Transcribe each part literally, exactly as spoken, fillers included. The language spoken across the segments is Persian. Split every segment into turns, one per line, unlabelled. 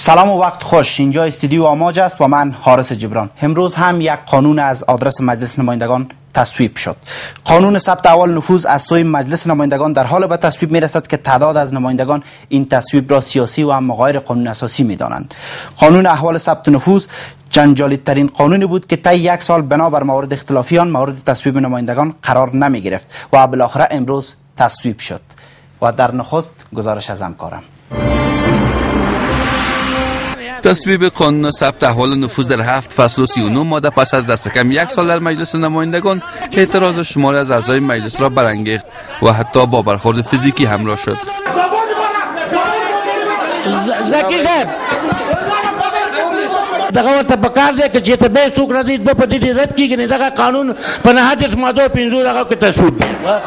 سلام و وقت خوش. اینجا استودیو آماج است و من حارس جبران. امروز هم یک قانون از آدرس مجلس نمایندگان تصویب شد. قانون ثبت احوال نفوذ از سوی مجلس نمایندگان در حال به تصویب می رسد که تعداد از نمایندگان این تصویب را سیاسی و هم غیر قانون اساسی می دانند. قانون احوال ثبت نفوذ جنجالی ترین قانونی بود که طی یک سال بنابر موارد اختلافی آن مورد تصویب نمایندگان قرار نمی گرفت و بالاخره امروز تصویب شد. و در نخست گزارش از همکارم.
تصویب قانون ثبت احوال نفوذ در هفت فصل و سی و نه ماده پس از دست کم یک سال در مجلس نمایندگان اعتراض شماری از اعضای مجلس را برانگیخت و حتی با برخورد فیزیکی همراه شد.
زکی صاحب دغه ورته پکار دی که چې ته به څوک راځي په دې رد کیږي نه دغه قانون په نهایت ماده پنځو دغه کې تصویب دی.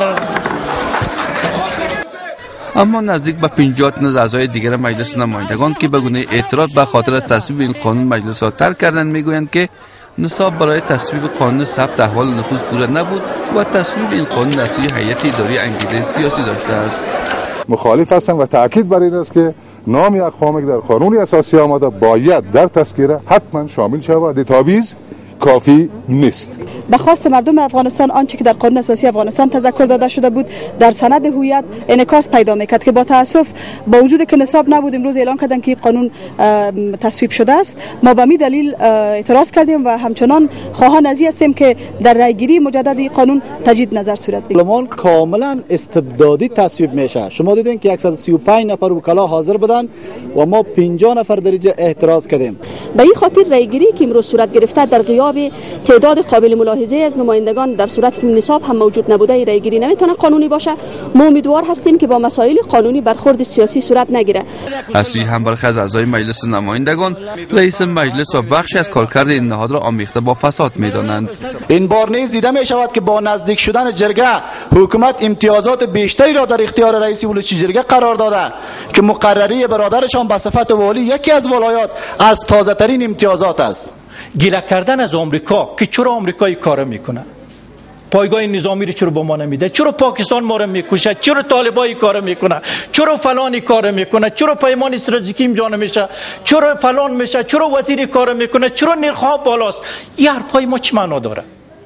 اما نزدیک به پنجاه تن از اعضای دیگر مجلس نمایندگان که به گونه اعتراض به خاطر تصویب این قانون مجلس را ترک کردند میگویند که نصاب برای تصویب قانون ثبت احوال نفوذ پوره نبود و تصویب این قانون از سوی هیئت اداری انگیزه سیاسی داشته است.
مخالف هستند و تاکید بر این است که نام اقوامی که در قانون اساسی آمده باید در تذکره حتما شامل شود. تاویز کافی نیست.
به خواست مردم افغانستان آنچه که در قانون اساسی افغانستان تذکر داده شده بود در سند هویت انعکاس پیدا میکرد که با تاسف با وجود که نصاب نبود امروز اعلان کردن که قانون تصویب شده است. ما به می دلیل اعتراض کردیم و همچنان خواهان ازی هستیم که در رایگیری مجدد قانون تجدید نظر صورت بگیرد.
پارلمان کاملا استبدادی تصویب میشه. شما دیدین که صد و سی و پنج نفر وکلا حاضر بودن و ما پنجاه نفر در اینجا اعتراض کردیم.
به این خاطر رایگیری که امروز صورت گرفته در غیاب تعداد قابل ملاحظه از نمایندگان در صورتی که نصاب هم موجود نبوده رایگیری نمیتونه قانونی باشه. ما امیدوار هستیم که با مسائل قانونی برخورد سیاسی صورت نگیره.
از سوی هم برخی از اعضای مجلس نمایندگان رئیس مجلس و بخشی از کارکرد این نهاد را آمیخته با فساد میدانند.
این بار نیز دیده می شود که با نزدیک شدن جرگه حکومت امتیازات بیشتری را در اختیار رئیس ولایت جرگه قرار داده که مقرری برادرشان به صفت والی یکی از ولایات از تازه ترین امتیازات است.
گله کردن از آمریکا که چرا آمریکایی کار میکنه، پایگاه نظامی رو چرا با ما نمیده، چرا پاکستان ما رو میکشه، چرا طالبایی کار میکنه، چرا فلانی کار میکنه، چرا پیمان استراتژیکی امضا نمیشه، چرا فلان میشه، چرا وزیری کار میکنه، چرا نرخ‌ها بالاست. این حرفای ما چه معنا داره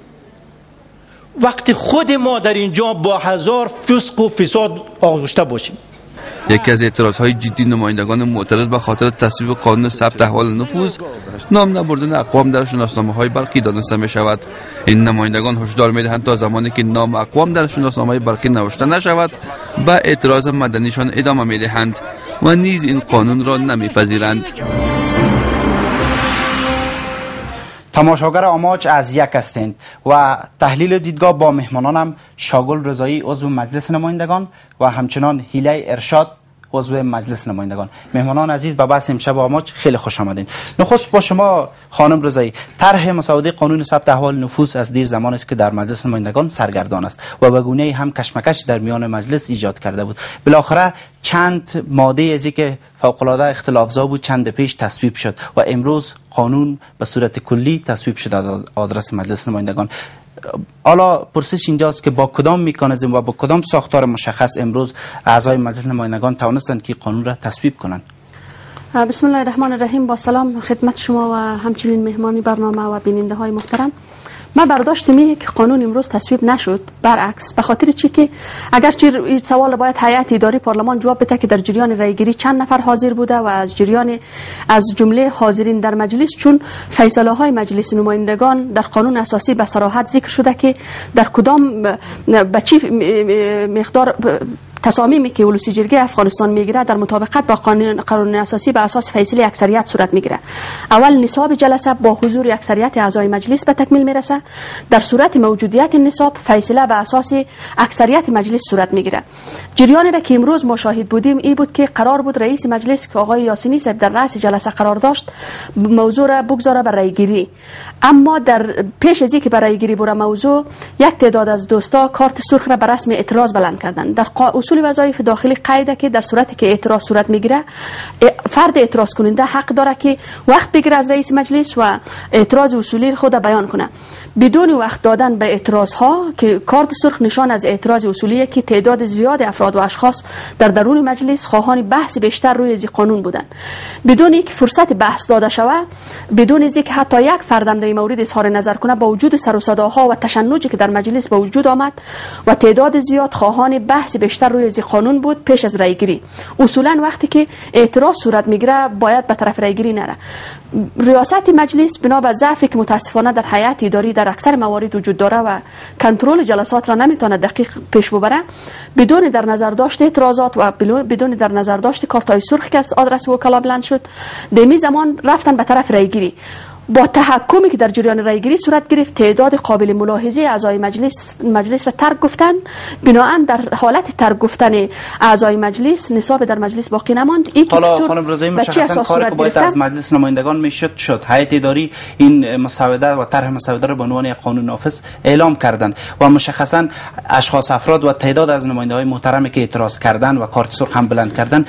وقتی خود ما در اینجا با هزار فسق و فساد آغشته باشیم؟
یکی از اعتراضهای جدی نمایندگان معترض به خاطر تصویب قانون ثبت احوال نفوذ نام نبردن اقوام در شناسنامه‌های برقی دانسته می شود. این نمایندگان هشدار می دهند تا زمانی که نام اقوام در شناسنامه‌های برقی نوشته نشود به اعتراض مدنیشان ادامه می دهند و نیز این قانون را نمیپذیرند.
تماشاگر آماج از یک هستند و تحلیل دیدگاه با مهمانانم شاگل رضایی عضو مجلس نمایندگان و همچنان هیله ارشاد عضو مجلس نمایندگان. مهمانان عزیز به بحث امشب آماج خیلی خوش آمدین. نخست با شما خانم رضایی، طرح مسوده قانون ثبت احوال نفوذ از دیر زمان است که در مجلس نمایندگان سرگردان است و به گونه‌ای هم کشمکش در میان مجلس ایجاد کرده بود. بالاخره چند ماده از که فوق‌العاده اختلافزا بود چند پیش تصویب شد و امروز قانون به صورت کلی تصویب شد از آدرس مجلس نمایندگان. حالا پرسش اینجاست که با کدام مکانیزم و با کدام ساختار مشخص امروز اعضای مجلس نمایندگان توانستند که قانون را تصویب کنند؟
بسم الله الرحمن الرحیم. با سلام خدمت شما و همچنین مهمانی برنامه و بیننده های محترم. من برداشت میه که قانون امروز تصویب نشد، برعکس. به خاطر چی که اگرچه این سوال باید هیئت اداری پارلمان جواب بده که در جریان رایگیری چند نفر حاضر بوده و از جریان از جمله حاضرین در مجلس، چون فیصله های مجلس نمایندگان در قانون اساسی به صراحت ذکر شده که در کدام به چی مقدار تصامیمی که ولسی جرگه افغانستان میگیره در مطابقت با قانون قانون اساسی به اساس فیصله اکثریت صورت میگیره. اول نصاب جلسه با حضور اکثریت اعضای مجلس به تکمیل میرسه. در صورت موجودیت نصاب فیصله به اساس اکثریت مجلس صورت میگیره. جریانی را که امروز ما شاهد بودیم این بود که قرار بود رئیس مجلس که آقای یاسینی صاحب در رأس جلسه قرار داشت موضوع را بگذاره به رایگیری، اما در پیش از اینکه به رایگیری بره موضوع یک تعداد از دوستا کارت سرخ را به رسم اعتراض بلند کردند. در اصول اصول وظایف داخلی قیده که در صورتی که اعتراض صورت میگیره فرد اعتراض کننده حق داره که وقت بگیره از رئیس مجلس و اعتراض اصولی خود بیان کنه. بدون وقت دادن به اعتراض ها که کارت سرخ نشان از اعتراض اصولی که تعداد زیاد افراد و اشخاص در درون مجلس خواهان بحث بیشتر روی از قانون بودند. بدون اینکه فرصت بحث داده شود، بدون اینکه حتی یک فردم در این مورد اظهار نظر کنه، با وجود سر و صداها و تشنجی که در مجلس به وجود آمد و تعداد زیاد خواهان بحث بیشتر روی از قانون بود پیش از رایگیری. اصولا وقتی که اعتراض صورت میگیره باید به طرف رایگیری نره. ریاست مجلس بنا به ضعفی که متاسفانه در هیئت اداری در اکثر موارد وجود داره و کنترل جلسات را نمیتونه دقیق پیش ببره، بدون در نظر داشت اعتراضات و بدون در نظر داشت کارتای سرخ که از آدرس وکلا بلند شد، در می زمان رفتن به طرف رایگیری. با تحکمی که در جریان رایگیری صورت گرفت، تعداد قابل ملاحظه اعضای مجلس مجلس را ترک گفتن. بنابراین در حالت ترک گفتن اعضای مجلس نصاب در مجلس باقی نماند.
حالا خانم رضایی مشخصا کاری که باید از مجلس نمایندگان میشد شد. هیئت اداری این مسوده و طرح مسوده را به عنوان قانون نافذ اعلام کردند و مشخصا اشخاص افراد و تعداد از نماینده های محترمی که اعتراض کردند و کارت سرخ هم بلند کردند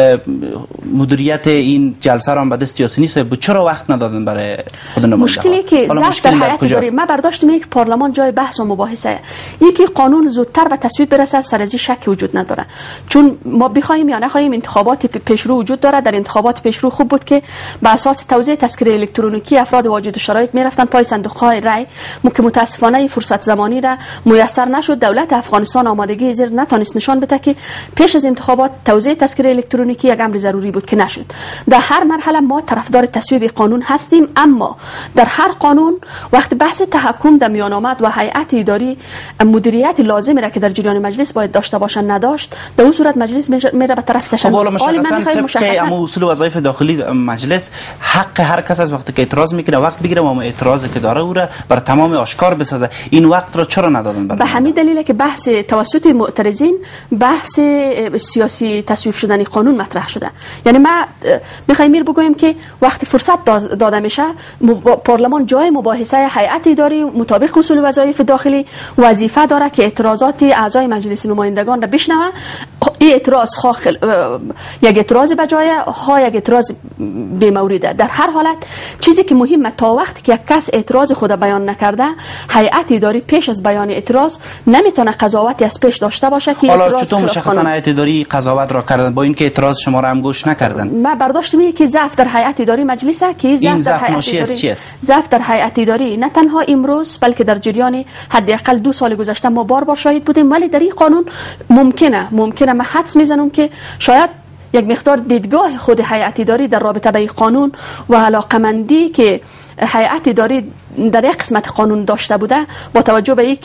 مدیریت این جلسه را به دست یاسینی صاحب بود. چرا وقت ندادن برای
مشکلی که ضعف در هیئت اداری ما برداشت میگه که پارلمان جای بحث و مباحثه، یکی قانون زودتر به تصویب برسه سر از شک وجود نداره. چون ما بخوایم یا نخوایم انتخابات پیشرو وجود داره. در انتخابات پیشرو خوب بود که به اساس توزیع تذکره الکترونیکی افراد واجد شرایط میرفتن پای صندوق های رای، که متاسفانه فرصت زمانی را میسر نشد. دولت افغانستان آمادگی زیر نتونست نشان بده که پیش از انتخابات توزیع تذکره الکترونیکی یک امر ضروری بود که نشد. در هر مرحله ما طرفدار تصویب قانون هستیم، اما در هر قانون وقت بحث تحکم در میان آمد و هیئت اداری مدیریت لازمی را که در جریان مجلس باید داشته باشند نداشت، در اون صورت مجلس میره به طرف تشنج.
خب مشخصا طبق اما اصول وظایف داخلی مجلس حق هر کس از وقتی که اعتراض میکنه وقت بگیره و اعتراضی که داره او را بر تمام آشکار بسازه. این وقت را چرا ندادن؟
به همین دلیله که بحث توسط معترضین بحث سیاسی تصویب شدن قانون مطرح شده. یعنی ما میخوایم میر بگویم که وقتی فرصت داده میشه پارلمان جای مباحثه هیئت اداری مطابق اصول وظایف داخلی وظیفه داره که اعتراضات اعضای مجلس نمایندگان را بشنوه. این اعتراض خواه خل... یک اعتراض بجای ها یک اعتراض بی مورده. در هر حالت چیزی که مهمه تا وقتی که یک کس اعتراض خود بیان نکرده، هیئت اداری پیش از بیان اعتراض نمیتونه قضاوتی از پیش داشته باشه که
حالا چطور مشخصا هیئت اداری قضاوت را کردن با اینکه اعتراض شما را هم گوش نکردن؟
ما برداشت میگه که ضعف در هیئت اداری مجلسه که
ضعف در هیئت اداری
ضعف در هیئت اداری نه تنها امروز بلکه در جریان حداقل دو سال گذشته ما بار بار شاهد بودیم. ولی در این قانون ممکنه ممکنه ما حدس میزنم که شاید یک مقدار دیدگاه خود هیئت اداری در رابطه با این قانون و علاقمندی که هیئت اداری در یک قسمت قانون داشته بوده با توجه به اینکه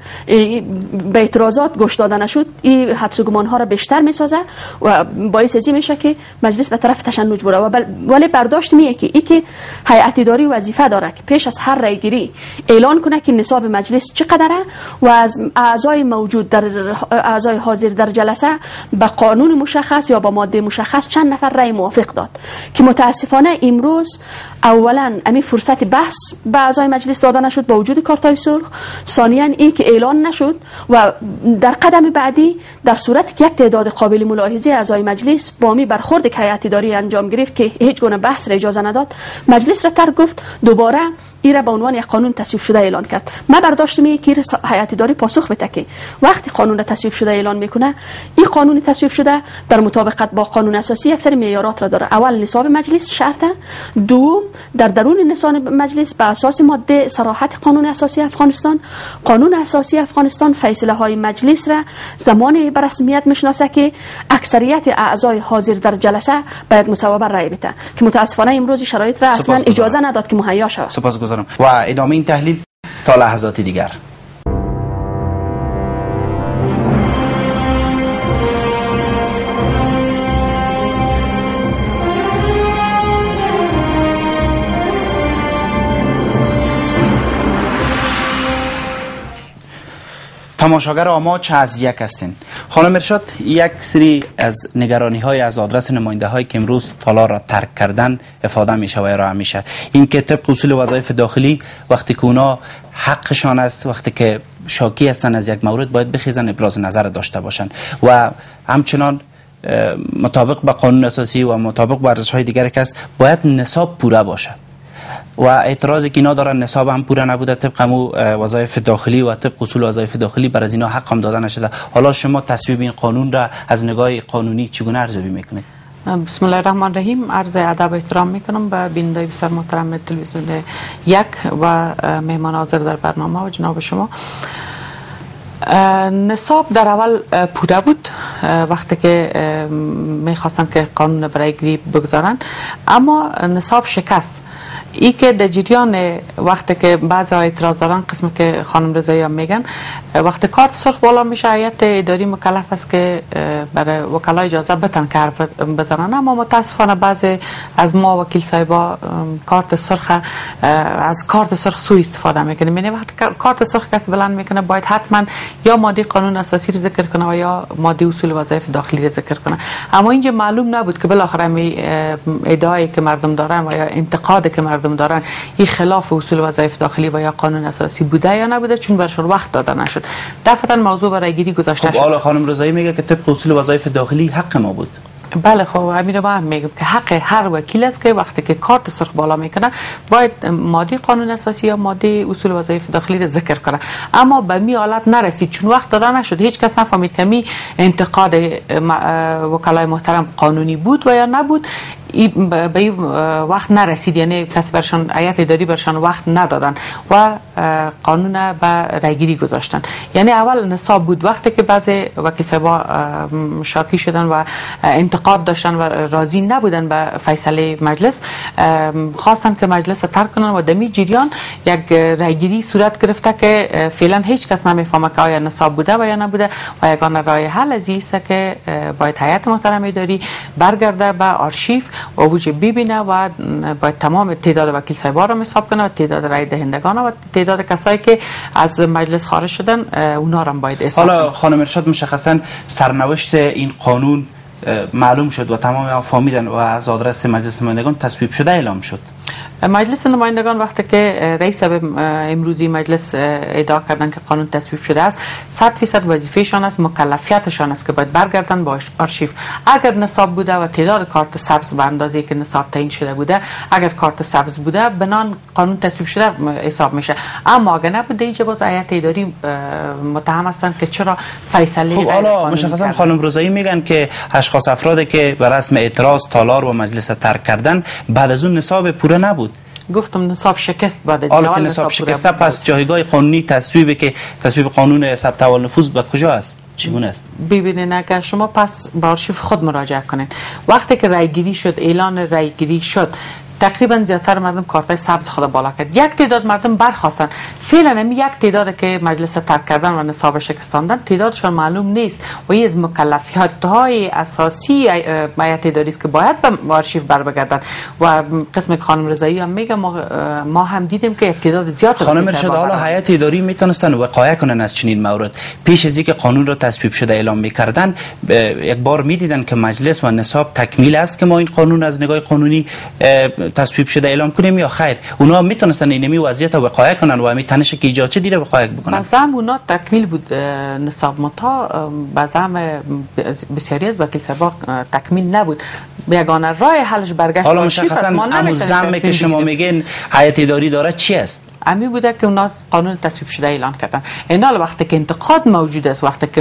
به اعتراضات گوش داده نشد، این حدس و گمان ها را بیشتر میسازه و باعث ازی میشه که مجلس به طرف تشنج بره. و ولی برداشت میه که این که هیئت اداری وظیفه داره که پیش از هر رایگیری اعلان کنه که نصاب مجلس چقدره و از اعضای موجود در اعضای حاضر در جلسه به قانون مشخص یا با ماده مشخص چند نفر رای موافق داد، که متاسفانه امروز اولا امی فرصت بحث به اعضای مجلس داده نشد با وجود کارتای سرخ، ثانیاً این که اعلان نشد و در قدم بعدی در صورت که یک تعداد قابل ملاحظه اعضای مجلس با می برخورد که هیئت اداری انجام گرفت که هیچ گونه بحث را اجازه نداد، مجلس را ترک گفت، دوباره این را به عنوان یک قانون تصویب شده اعلان کرد. من برداشت میگه که هیئت اداری پاسخ بده که وقتی قانون را تصویب شده اعلان میکنه، این قانون تصویب شده در مطابقت با قانون اساسی یک سری معیارات را داره. اول نصاب مجلس شرطه، دوم در درون نصاب مجلس به اساس ماده صراحت قانون اساسی افغانستان، قانون اساسی افغانستان فیصله های مجلس را زمان به رسمیت میشناسه که اکثریت اعضای حاضر در جلسه باید مصوبه رای بده، که متاسفانه امروز شرایط را اصلا اجازه نداد که مهیا شود.
سپاسگزارم و ادامه این تحلیل تا لحظات دیگر. تماشاگر آماج از یک هستین. خانم ارشاد، یک سری از نگرانی های از آدرس نماینده هایی که امروز تالار را ترک کردن افاده می شود را همیشه این که طبق اصول وظایف داخلی وقتی که اونا حقشان است، وقتی که شاکی هستن از یک مورد باید بخیزن ابراز نظر داشته باشند و همچنان مطابق با قانون اساسی و مطابق با ارزش های دیگر که است باید نصاب پوره باشد و اعتراضی که اینا دارن نصاب هم پوره نبوده طبق همو وظایف داخلی و طبق اصول وظایف داخلی بر از اینا حق هم داده نشده. حالا شما تصویب این قانون را از نگاه قانونی چگونه ارزیابی میکنید؟
بسم الله الرحمن الرحیم. عرض ادب احترام میکنم به بیننده بسیار محترم تلویزیون یک و مهمان حاضر در برنامه و جناب شما. نصاب در اول پوره بود وقتی که میخواستن که قانون برای گیری بگذارن، اما نصاب شکست. ای که در جریان وقتی که بعضی اعتراض دارن، قسمی که خانم رضایی هم میگن، وقتی کارت سرخ بالا میشه هیئت اداری مکلف است که برای وکلا اجازه بتن که حرف بزنن، اما متاسفانه بعضی از ما وکیل صاحبا کارت سرخ از کارت سرخ سوء استفاده میکنه. یعنی وقتی کارت سرخ کسی بلند میکنه باید حتما یا ماده قانون اساسی رو ذکر کنه و یا ماده اصول وظایف داخلی رو ذکر کنه. اما اینجا معلوم نبود که بالاخره می ادعایی که مردم دارن و یا انتقادی که مردم دارن این خلاف اصول وظایف داخلی و یا قانون اساسی بوده یا نبوده، چون برشون وقت داده نشد. دفعتا موضوع برای گیری گذاشته شد.
حالا خانم رضایی میگه که طبق اصول وظایف داخلی حق ما بود.
بله، خب امیر ما هم میگم که حق هر وکیل است که وقتی که کارت سرخ بالا میکنه باید ماده قانون اساسی یا ماده اصول وظایف داخلی رو ذکر کنه، اما به می حالت نرسید چون وقت داده نشد. هیچ کس نفهمید که می انتقاد وکلای محترم قانونی بود و یا نبود. به این وقت نرسید، یعنی کسی برشان هیئت اداری برشان وقت ندادن و قانون به رایگیری گذاشتن. یعنی اول نصاب بود، وقتی که بعضی وکیل صاحبا شاکی شدن و انتقاد داشتن و راضی نبودن به فیصله مجلس، خواستن که مجلس رو ترک کنن و دمی جریان یک رایگیری صورت گرفته که فعلا هیچ کس نمیفهمه که آیا نصاب بوده و یا نبوده و یگانه راه حل از این است که باید هیئت محترم اداری برگرده به آرشیو و وجه ببینه و باید تمام تعداد وکیل صاحبا را حساب کنه و تعداد رای دهندگان و تعداد کسایی که از مجلس خارج شدن اونا را باید حساب کنه.
حالا خانم ارشاد، مشخصا سرنوشت این قانون معلوم شد و تمام فهمیدن و از آدرس مجلس نمایندگان تصویب شده اعلام شد.
مجلس نمایندگان وقتی که رئیس امروزی مجلس ادعا کردن که قانون تصویب شده است، صد فیصد وظیفه‌شان است، مکلفیتشان است که باید برگردن با آرشیو. اگر نصاب بوده و تعداد کارت سبز به اندازه‌ای که نصاب تعیین شده بوده، اگر کارت سبز بوده بنان قانون تصویب شده حساب میشه. اما اگر نبوده، اینجا باز هیئت اداری متهم هستند که چرا فیصله
خب حالا مشخصا خانم رضایی میگن که اشخاص افرادی که بر رسم اعتراض تالار و مجلس ترک کردن بعد از اون نصاب پوره نبود.
گفتم نصاب شکست بعد از
حالا که نصاب شکسته، پس جایگاه قانونی تصویبی که تصویب قانون ثبت احوال نفوذ به کجا است؟ چگونه است؟
ببینید، اگر شما پس به آرشیو خود مراجعه کنید، وقتی که رایگیری شد، اعلان رایگیری شد، تقریبا زیادتر مردم کارتای سبز خود بالا کرد. یک تعداد مردم برخواستن. فعلا هم یک تعداد که مجلس ترک کردن و نصاب شکستاندن تعدادشان معلوم نیست و این از مکلفیت‌های اساسی هیئت اداری است که باید به آرشیو برگردن و قسم خانم رضایی هم میگه ما, ما هم دیدیم که یک تعداد زیاد
خانم ارشاد، حالا هیئت اداری میتونستن وقایع کنن از چنین مورد پیش از اینکه قانون را تصویب شده اعلام میکردن. یک بار میدیدن که مجلس و نصاب تکمیل است که ما این قانون از نگاه قانونی تصویب شده اعلام کنیم یا خیر. اونا میتونستن اینمی وضعیت رو وقایع کنن و همین تنش که ایجاد چه دیره وقایع بکنن.
مثلا اونا تکمیل بود نصاب متا بازم بسیاری از وکیل صاحبا تکمیل نبود. یگانه راه حلش برگشت.
حالا مشخصا همون زمه که شما میگین هیئت اداری داره چی است؟
امی بوده که اونا قانون تصویب شده اعلان کردن. اینا وقتی که انتقاد موجود است، وقتی که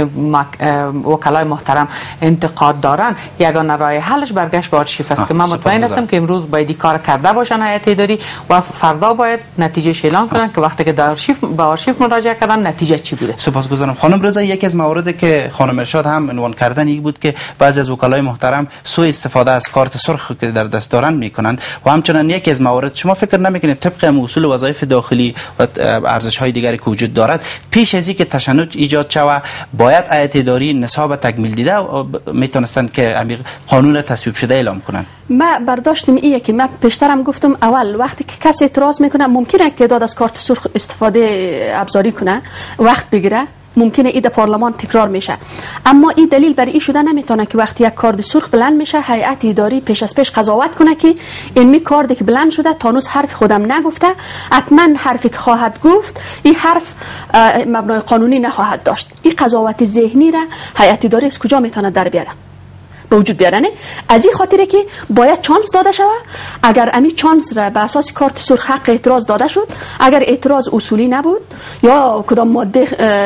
وکلای محترم انتقاد دارن، یگانه راه حلش برگشت به آرشیو است که من مطمئن هستم که امروز باید کار کرده باشن هیئت اداری و فردا باید نتیجه اعلان کنن که وقتی که در آرشیو به آرشیو مراجعه کردن نتیجه چی بوده.
سپاسگزارم. خانم رضایی، یکی از مواردی که خانم ارشاد هم عنوان کردن این بود که بعضی از وکلای محترم سوء استفاده از کارت سرخ که در دست دارن میکنن و همچنین یکی از موارد شما فکر نمیکنید طبق اصول وظایف داخلی و ارزش های دیگری که وجود دارد پیش از اینکه تشنج ایجاد شود باید هیئت اداری نصاب تکمیل دیده و میتونستن که قانون تصویب شده اعلام کنن؟
ما برداشتم ایه که ما پیشترم گفتم اول وقتی که کسی اعتراض میکنه ممکنه که تعداد از کارت سرخ استفاده ابزاری کنه، وقت بگیره، ممکنه این در پارلمان تکرار میشه. اما این دلیل برای این شده نمیتونه که وقتی یک کارد سرخ بلند میشه هیئت اداری پیش از پیش قضاوت کنه که این می کاردی که بلند شده تانوس حرف خودم نگفته، حتما حرفی که خواهد گفت این حرف مبنای قانونی نخواهد داشت. این قضاوت ذهنی را هیئت اداری از کجا میتونه در بیاره؟ به وجود بیارنه. از این خاطره که باید چانس داده شود. اگر امی چانس را به اساس کارت سرخ حق اعتراض داده شد، اگر اعتراض اصولی نبود یا کدام ماده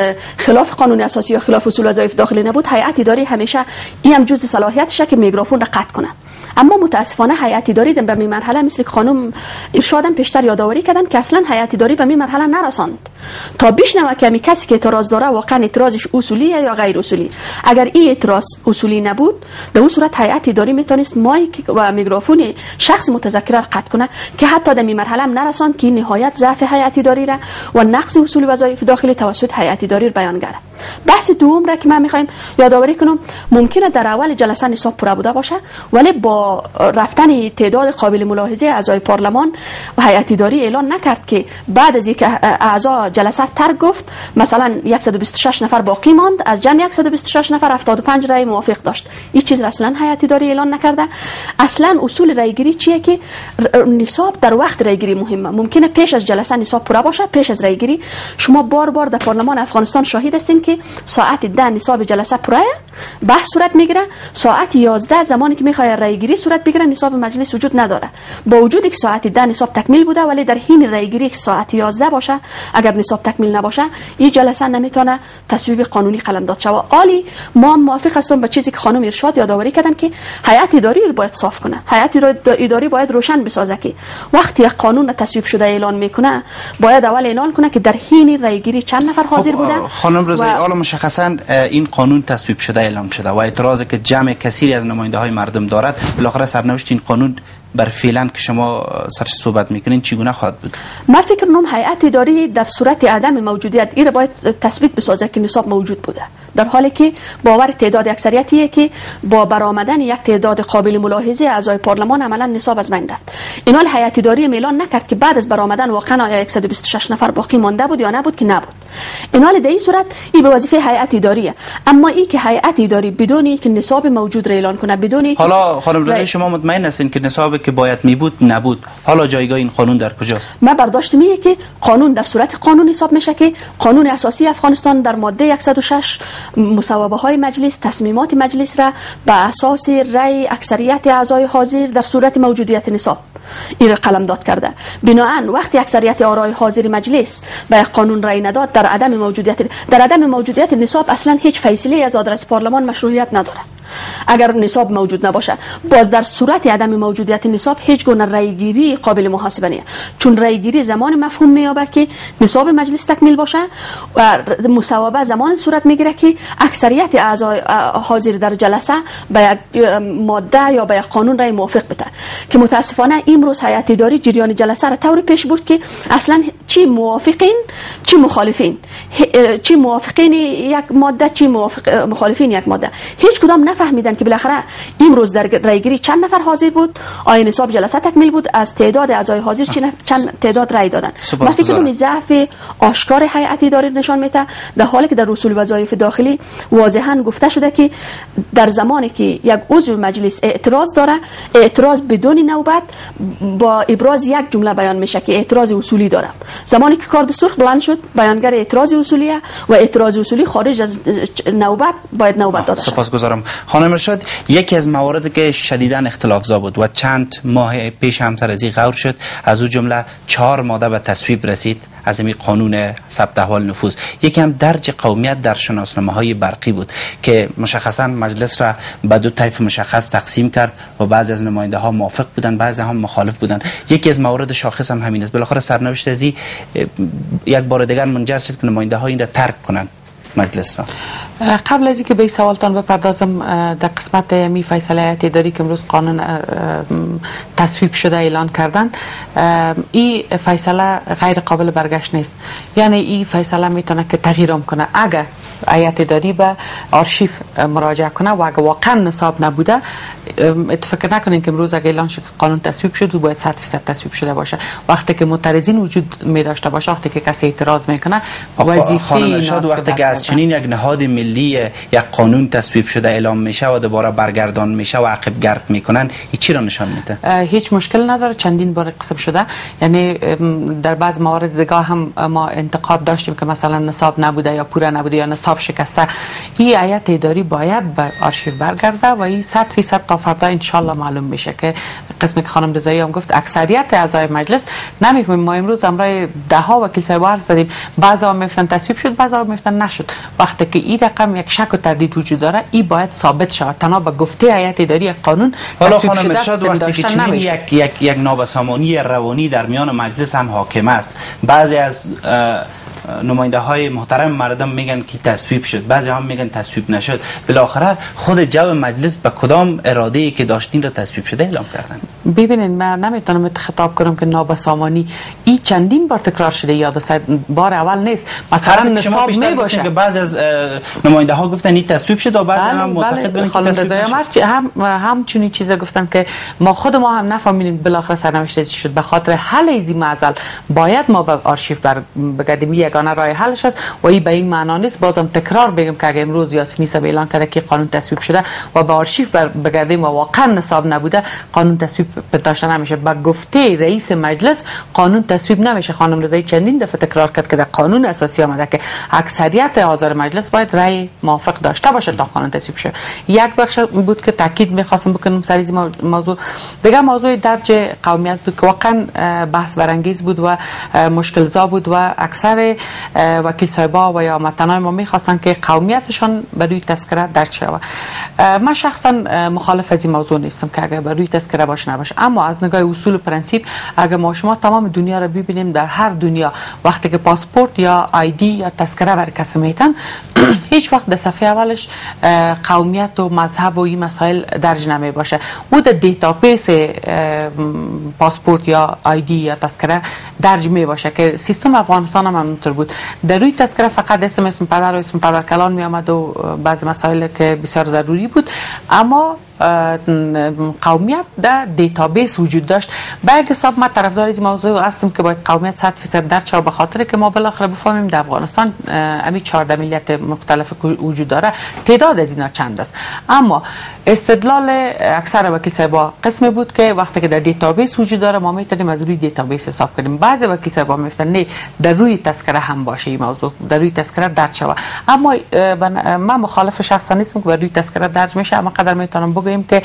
خلاف قانون اساسی یا خلاف اصول وظایف داخلی نبود، هیئت اداری همیشه این هم جزء صلاحیتشه که میکروفون را قطع کنه. اما متاسفانه هیئت اداری به می مرحله مثل خانم ارشادم پیشتر یادآوری کردن که اصلا هیئت اداری به می مرحله نرساند تا بشنوه که می کسی که اعتراض داره واقعا اعتراضش اصولیه یا غیر اصولی. اگر این اعتراض اصولی نبود، به اون صورت هیئت اداری میتونست مایک و میکروفون شخص متذکر را قطع کنه که حتی در می مرحله هم نرساند که نهایت ضعف هیئت اداری را و نقص اصول وظایف داخلی توسط هیئت اداری بیان کرده. بحث دوم را که من میخوایم یادآوری کنم، ممکنه در اول جلسه نصاب پوره بوده باشه، ولی با رفتن تعداد قابل ملاحظه اعضای پارلمان و هیئت اداری اعلان نکرد که بعد از اینکه اعضا جلسه ترک گفت مثلا صد و بیست و شش نفر باقی ماند، از جمع صد و بیست و شش نفر هفتاد و پنج رای موافق داشت. این چیز را اصلا هیئت اداری اعلان نکرده. اصلا اصول رای گیری چیه که نصاب در وقت رای گیری مهمه. ممکنه پیش از جلسه نصاب پوره باشه، پیش از رای گیری شما بار بار در پارلمان افغانستان شاهد هستین که ساعت ده نصاب جلسه پوره بحث صورت میگیره، ساعت یازده زمانی که میخواد رای گیری صورت بگیره نصاب مجلس وجود نداره. با وجودی که ساعت ده نصاب تکمیل بوده، ولی در حین رای گیری ساعت یازده باشه، اگر نصاب تکمیل نباشه این جلسه نمیتونه تصویب قانونی قلمداد شود. عالی، ما موافق هستم با چیزی که خانم ارشاد یادآوری کردن که هیئت اداری رو باید صاف کنه. هیئت اداری باید روشن بسازه که وقتی یک قانون تصویب شده اعلان میکنه، باید اول اعلان کنه که در حین رای گیری چند نفر حاضر بوده.
خانم رضایی، حالا مشخصا این قانون تصویب شده اعلام شده و اعتراضی که جمع کثیری از نماینده های مردم دارد، بالاخره سرنوشت این قانون بر فعلا که شما سرش صحبت میکنین چگونه خواهد بود؟
من فکر کنم هیئت اداری در صورت عدم موجودیت این باید تثبیت بسازه که نصاب موجود بوده، در حالی که باور تعداد اکثریتیه که با برآمدن یک تعداد قابل ملاحظه اعضای پارلمان عملا نصاب از بین رفت. این حال هیئت اداری اعلان نکرد که بعد از برآمدن واقعا آیا صد و بیست و شش نفر باقی مانده بود یا نبود که نبود. این حال در این صورت این به وظیفه هیئت اداریه. اما این که هیئت اداری بدون اینکه نصاب موجود را اعلان کنه، بدون
حالا خانم رضایی شما مطمئن هستین که نصابی که باید می بود نبود، حالا جایگاه این قانون در کجاست؟
من برداشت میه که قانون در صورت قانون حساب میشه که قانون اساسی افغانستان در ماده صد و شش مصوبه های مجلس، تصمیمات مجلس را به اساس رأی اکثریت اعضای حاضر در صورت موجودیت نصاب این را قلمداد کرده. بنابراین وقتی اکثریت آرای حاضر مجلس به قانون رأی نداد، در عدم موجودیت در عدم موجودیت نصاب اصلا هیچ فیصله از آدرس پارلمان مشروعیت نداره. اگر نصاب موجود نباشه، باز در صورت عدم موجودیت نصاب هیچ گونه رأیگیری قابل محاسبه نیست، چون رأیگیری زمان مفهوم مییابه که نصاب مجلس تکمیل باشه و مصوبه زمان صورت میگیره که اکثریت اعضای حاضر در جلسه به یک ماده یا به یک قانون رأی موافق بده، که متاسفانه امروز هیئت اداری جریان جلسه را طوری پیش برد که اصلا چی موافقین چی مخالفین، چی موافقین یک ماده چی موافق مخالفین یک ماده، هیچ کدام نفهمیدن که بالاخره امروز در رایگیری چند نفر حاضر بود، آیا نصاب جلسه تکمیل بود، از تعداد اعضای حاضر چند تعداد رای دادن. من فکر کنم ضعف آشکار هیئت اداری نشان میده، در حالی که در اصول وظایف داخلی واضحا گفته شده که در زمانی که یک عضو مجلس اعتراض داره، اعتراض بدون نوبت با ابراز یک جمله بیان میشه که اعتراض اصولی داره. زمانی که کارت سرخ بلند شد، بیانگر اعتراض اصولیه و اعتراض اصولی خارج از نوبت باید نوبت داده شود.
سپاسگزارم. خانم ارشاد، یکی از مواردی که شدیداً اختلافزا بود و چند ماه پیش هم سر از این غور شد، از او جمله چهار ماده به تصویب رسید از این قانون ثبت احوال نفوذ. یکی هم درج قومیت در شناسنامه‌های برقی بود که مشخصاً مجلس را به دو طیف مشخص تقسیم کرد و بعضی از نماینده ها موافق بودند، بعضی هم مخالف بودند. یکی از موارد شاخص هم همین است. بالاخره سرنوشت از این یک بار دیگر منجر شد که نماینده ها این را ترک کنند مجلس را.
قبل از اینکه به سوالتان بپردازم، در قسمت می فیصله اداری که امروز قانون تصویب شده اعلان کردن، این فیصله غیر قابل برگشت نیست. یعنی این فیصله میتونه که تغییرم کنه. اگر هیئت اداری به آرشیو مراجعه کنه و اگر واقعا نصاب نبوده، فکر نکنین که امروز اگر اعلان شد قانون تصویب شد و باید صد درصد تصویب شده باشه. وقتی که معترضین وجود می داشته باشه، وقتی که کسی اعتراض میکنه، وظیفه
خانم ارشاد وقتی که از از چنین یک نهاد ملی یک قانون تصویب شده اعلام میشه و دوباره برگردان میشه و عقب گرد میکنن، این چی را نشان میده؟
هیچ مشکل نداره، چندین بار قسم شده. یعنی در بعض موارد دیگه هم ما انتقاد داشتیم که مثلا نصاب نبوده یا پوره نبوده یا نصاب شکسته. این هیئت اداری باید به آرشیو برگرده و این صد فیصد تا فردا ان شاء الله معلوم میشه که قسمی که خانم رضایی هم گفت اکثریت اعضای مجلس نمیفهمیم. ما امروز امرای ده ها وکیل صاحب حرف زدیم، بعضا میگفتن تصویب شد، بعضا میگفتن نشد. وقتی که این رقم یک شک و تردید وجود داره، این باید ثابت شود تنها به گفته هیئت اداری قانون.
حالا خانم ارشاد وقتی که چنین یک یک یک نابسامانی روانی در میان مجلس هم حاکم است، بعضی از نماینده های محترم مردم میگن که تصویب شد، بعضی هم میگن تصویب نشد، بالاخره خود جو مجلس به کدام اراده ای که داشتین را تصویب شده اعلام کردن؟
ببینید من نمیتونم خطاب کنم که نابسامانی این چندین بار تکرار شده، یاد است بار اول نیست. مثلا نصاب می باشه
که بعضی از نماینده ها گفتن این تصویب شد و بعضی هم معتقد بودن که تصویب نشد.
هم هم چنین چیزا گفتن که ما خود ما هم نفهمیدیم بالاخره سرنوشت چی شد. به خاطر حل ایزی معضل باید ما به آرشیو بگردیم، یگانه راه حلش است و این به این معنا نیست. بازم تکرار بگم که اگه امروز یاسینی صاحب اعلان کرده که قانون تصویب شده و به آرشیو بگردیم و واقعا نصاب نبوده، قانون تصویب داشته نمیشه. با گفته رئیس مجلس قانون تصویب نمیشه. خانم رضایی چندین دفعه تکرار کرد که در قانون اساسی آمده که اکثریت اعضای مجلس باید رأی موافق داشته باشه تا قانون تصویب شه. یک بخش بود که تاکید می‌خواستم بکنم سر این موضوع. دیگه موضوع درج قومیت بود که واقعا بحث برانگیز بود و مشکل زا بود و اکثر وکیل صاحبا و یا متنای ما می‌خواستن که قومیتشان بر روی تذکره درج شود. من شخصا مخالف از این موضوع نیستم که اگر بر روی تذکره باشه نباشه، اما از نگاه اصول و پرنسیپ اگر ما شما تمام دنیا را ببینیم، در هر دنیا وقتی که پاسپورت یا آیدی یا تذکره بر کسی میتن هیچ وقت در صفحه اولش قومیت و مذهب و این مسائل درج نمی باشه. او در دیتابیس پاسپورت یا آیدی یا تذکره درج می باشه که سیستم افغانستان هم همونطور بود. در روی تذکره فقط اسم اسم پدر و اسم پدر کلان می آمد و بعض مسائل که بسیار ضروری بود، اما قومیت در دیتابیس وجود داشت. به یک حساب ما طرفدار این موضوع هستم که باید قومیت صد درصد درج شود، به خاطر که ما بالاخره بفهمیم در افغانستان امی چهارده ملیت مختلف وجود داره، تعداد از اینا چند است. اما استدلال اکثر وکیل صاحبا قسمی بود که وقتی که در دیتابیس وجود داره ما میتونیم از روی دیتابیس حساب کنیم. بعضی وکیل صاحبا میگفتن نه در روی تذکره هم باشه این موضوع، در روی تذکره درج شود. اما من مخالف شخصا نیستم که بر روی تذکره درج میشه، اما قدر میتونم بگم که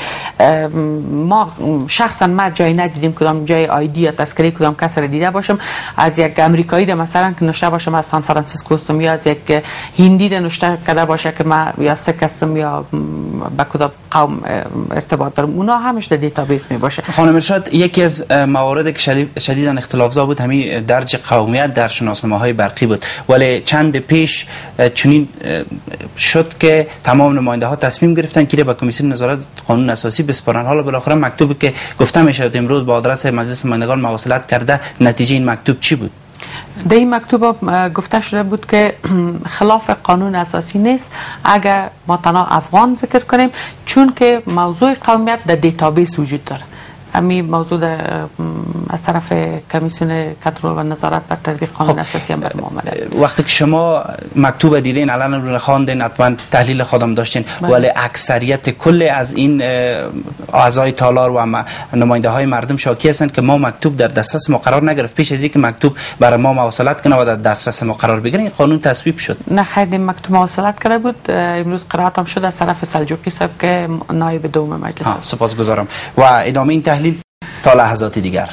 ما شخصا ما جایی ندیدیم کدام جای آیدی یا تذکره کدام کس را دیده باشم از یک امریکایی را مثلا که نوشته باشم از سان فرانسیسکو هستم یا از یک هندی را نوشته کرده باشه که ما یا سک هستم یا با کدام قوم ارتباط دارم، اونا همش در دیتابیس می باشه.
خانم ارشاد، یکی از مواردی که شدیداً اختلاف زا بود همین درج قومیت در شناسنامه‌های برقی بود، ولی چند پیش چنین شد که تمام نماینده ها تصمیم گرفتن که به کمیسیون نظارت قانون اساسی بسپارن. حالا بالاخره مکتوبی که گفته میشه امروز با آدرس مجلس نمایندگان مواصلت کرده، نتیجه این مکتوب چی بود؟
در این مکتوب گفته شده بود که خلاف قانون اساسی نیست اگر ما تنها افغان ذکر کنیم، چون که موضوع قومیت در دیتابیس وجود داره. همین موضوع از طرف کمیسیون کنترل و نظارت بر تطبیق قانون اساسی هم بر ما آمده.
وقتی که شما مکتوب دیدین علنا رو خواندین، حتما تحلیل خودم داشتین، ولی اکثریت کل از این اعضای تالار و نماینده های مردم شاکی هستند که ما مکتوب در دسترس ما قرار نگرفت. پیش از اینکه مکتوب برای ما مواصلت کنه و در دسترس ما قرار بگیره این قانون تصویب شد.
نه خیر، این مکتوب مواصلت کرده بود. امروز قرائت هم شد از طرف سلجوقی صاحب که نایب دوم مجلس است.
سپاسگزارم و ادامه این تحلیل تا لحظات دیگر.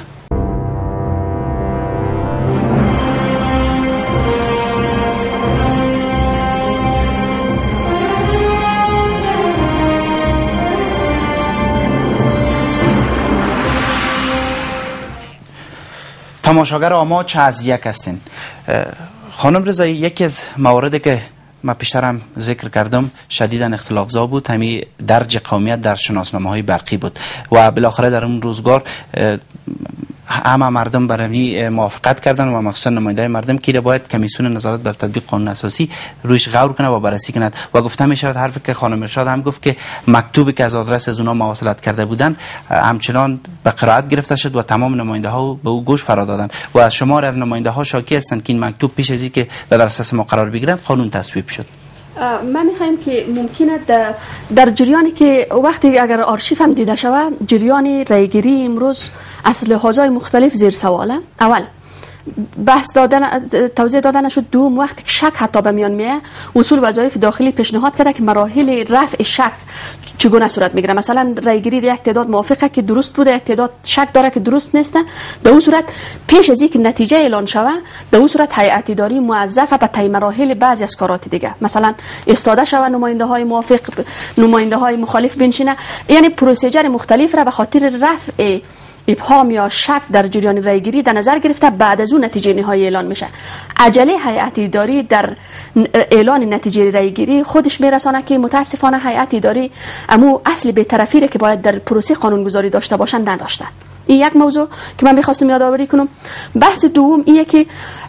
تماشاگر آماج از یک هستین. خانم رضایی، یکی از مواردی که ما پیشترم ذکر کردم شدیداً اختلاف زا بود همین درج قومیت در شناسنامه‌های برقی بود و بالاخره در اون روزگار همه مردم برای موافقت کردن و مخصوصا نماینده مردم که باید کمیسیون نظارت بر تطبیق قانون اساسی رویش غور کنه و بررسی کند و گفته می شود حرفی که خانم ارشاد هم گفت که مکتوبی که از آدرس از اونها مواصلت کرده بودند همچنان به قرائت گرفته شد و تمام نماینده ها به او گوش فرا دادند و از شمار از نماینده ها شاکی هستند که این مکتوب پیش از اینکه به دسترس ما قرار بگیرد قانون تصویب شد.
من میخوایم که ممکنه در, در جریانی که وقتی اگر آرشیف هم دیده شود جریان رایگیری امروز از لحاظهای مختلف زیر سواله. اول بحث دادن توضیح دادن شد. دوم وقتی که شک حتی به میان میاد اصول وظایف داخلی پیشنهاد کرده که مراحل رفع شک چگونه صورت میگیره. مثلا رایگیری یک تعداد موافقه که درست بوده، یک تعداد شک داره که درست نیست. به اون صورت پیش از اینکه نتیجه اعلان شوه به اون صورت هیئت اداری موظفه به طی مراحل بعضی از کارات دیگه مثلا استاده شوه نماینده های موافق نماینده های مخالف بنشینه، یعنی پروسیجر مختلف را به خاطر رفع ابهام یا شک در جریان رایگیری در نظر گرفته بعد از اون نتیجه نهایی اعلان میشه. عجله هیئت اداری در اعلان نتیجه رایگیری خودش میرسانه که متاسفانه هیئت اداری امو اصل بی‌طرفی را که باید در پروسه قانونگذاری داشته باشند نداشتند. این یک موضوع که من میخواستم یادآوری کنم. بحث دوم اینه که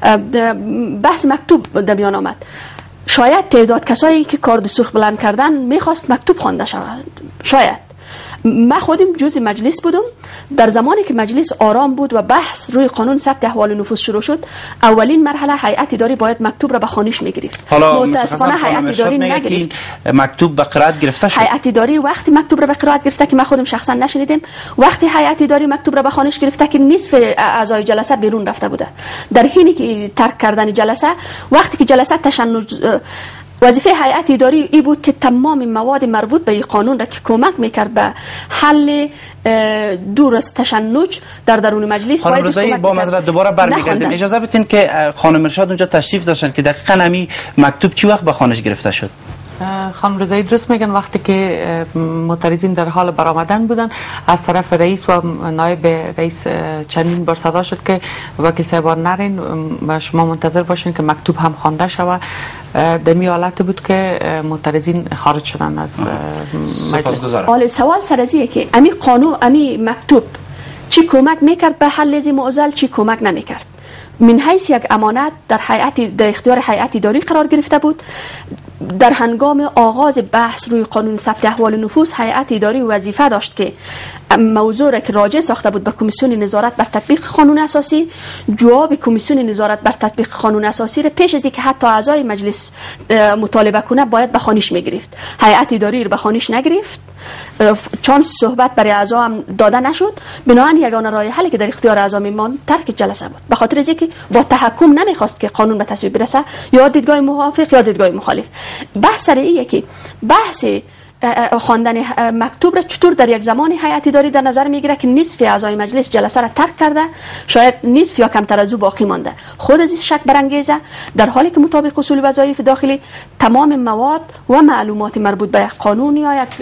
بحث مکتوب در میان آمد. شاید تعداد کسایی که کارد سرخ بلند کردن میخواست مکتوب خوانده شود. شاید من خودم جزء مجلس بودم در زمانی که مجلس آرام بود و بحث روی قانون ثبت احوال نفوس شروع شد. اولین مرحله هیئت اداری باید مکتوب را به خوانش میگرفت.
حالا
متاسفانه هیئت اداری نگرفت.
مکتوب به قرائت گرفته شد.
هیئت اداری وقتی مکتوب را به قرائت گرفته که من خودم شخصا نشنیدم، وقتی هیئت اداری مکتوب را به خوانش گرفته که نصف اعضای جلسه بیرون رفته بوده. در حینی که ترک کردن جلسه، وقتی که جلسه تشنج وظیفه هیئت اداری ای بود که تمام مواد مربوط به این قانون را که کمک میکرد به حل دور از تشنج در درون مجلس
خانم رضایی با معذرت دوباره برمیگردیم. اجازه بدین که خانم ارشاد اونجا تشریف داشتن که دقیقاً همین مکتوب چی وقت به خوانش گرفته شد؟
خانم رضایی درست میگن وقتی که معترضین در حال برآمدن بودن از طرف رئیس و نایب رئیس چندین بار صدا شد که وکیل صاحبان نرین و شما منتظر باشین که مکتوب هم خوانده شود. در می حالت بود که معترضین خارج شدن از مجلس.
حالا سوال سر از اینه که امی قانون امی مکتوب چی کمک میکرد به حل از این معضل، چی کمک نمیکرد؟ من حیث یک امانت در هیئت در اختیار هیئت اداری قرار گرفته بود. در هنگام آغاز بحث روی قانون ثبت احوال نفوس هیئت اداری وظیفه داشت که موضوع را که راجع ساخته بود به کمیسیون نظارت بر تطبیق قانون اساسی، جواب کمیسیون نظارت بر تطبیق قانون اساسی را پیش از اینکه حتی اعضای مجلس مطالبه کنه باید به خوانش میگرفت. هیئت اداری را به خوانش نگرفت، چانس صحبت برای اعضا هم داده نشد. بنابراین یگانه راه حلی که در اختیار اعضا میماند ترک جلسه بود، به خاطر اینکه با تحکم نمیخواست که قانون به تصویب برسه، یا دیدگاه موافق یا دیدگاه مخالف. بحث سر اینه که بحث خواندن مکتوب را چطور در یک زمان هیئت اداری در نظر میگیره که نصف اعضای مجلس جلسه را ترک کرده، شاید نصف یا کمتر از او باقی مانده. خود از این شک برانگیزه، در حالی که مطابق اصول وظایف داخلی تمام مواد و معلومات مربوط به قانون یا یک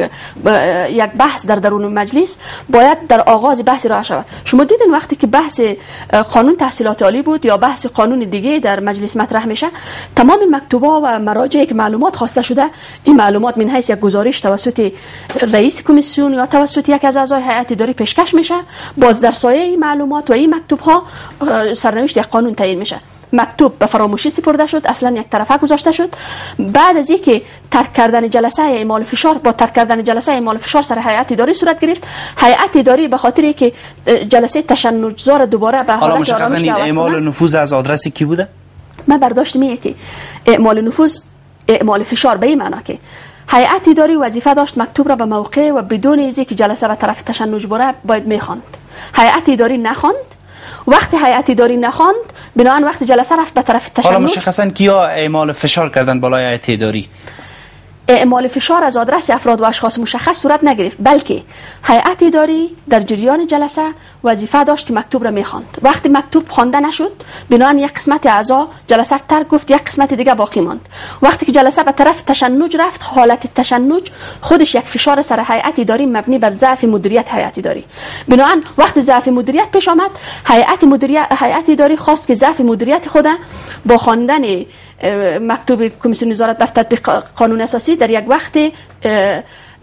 یک بحث در درون مجلس باید در آغاز بحث راه شود. شما دیدین وقتی که بحث قانون تحصیلات عالی بود یا بحث قانون دیگه در مجلس مطرح میشه، تمام مکتوبا و مراجعی که معلومات خواسته شده، این معلومات من حیث یک گزارش توسط رئیس کمیسیون یا توسط یک از اعضای هیئت اداری پیشکش میشه. باز در سایه این معلومات و این مکتوب ها سرنوشت یک قانون تعیین میشه. مکتوب به فراموشی سپرده شد، اصلا یک طرفه گذاشته شد. بعد از اینکه ترک کردن جلسه اعمال فشار با ترک کردن جلسه اعمال فشار سر هیئت اداری صورت گرفت. هیئت اداری به خاطر اینکه جلسه تشنجزار دوباره به حالت آرامش دعوت
اعمال نفوذ از آدرس کی بوده؟
من برداشت میه که اعمال نفوذ اعمال فشار به این معنا که هیئت اداری وظیفه داشت مکتوب را به موقع و بدون اینکه که جلسه به طرف تشنج بره باید میخواند. هیئت اداری نخواند. وقتی هیئت اداری نخواند، بنابراین وقتی جلسه رفت به طرف تشنج.
حالا مشخصاً کیا اعمال فشار کردن بالای هیئت اداری؟
اعمال فشار از آدرس افراد و اشخاص مشخص صورت نگرفت، بلکه هیئت اداری در جریان جلسه وظیفه داشت که مکتوب را میخواند. وقتی مکتوب خوانده نشد، بنابراین یک قسمت اعضا جلسه ترک گفت، یک قسمت دیگه باقی ماند. وقتی که جلسه به طرف تشنج رفت، حالت تشنج خودش یک فشار سر هیئت اداری مبنی بر ضعف مدیریت هیئت اداری. بنابراین وقتی ضعف مدیریت پیش آمد، هیئت مدیریت هیئت اداری خواست که ضعف مدیریت خود با خواندن مکتوب کمیسیون نظارت بر تطبیق قانون اساسی در یک وقت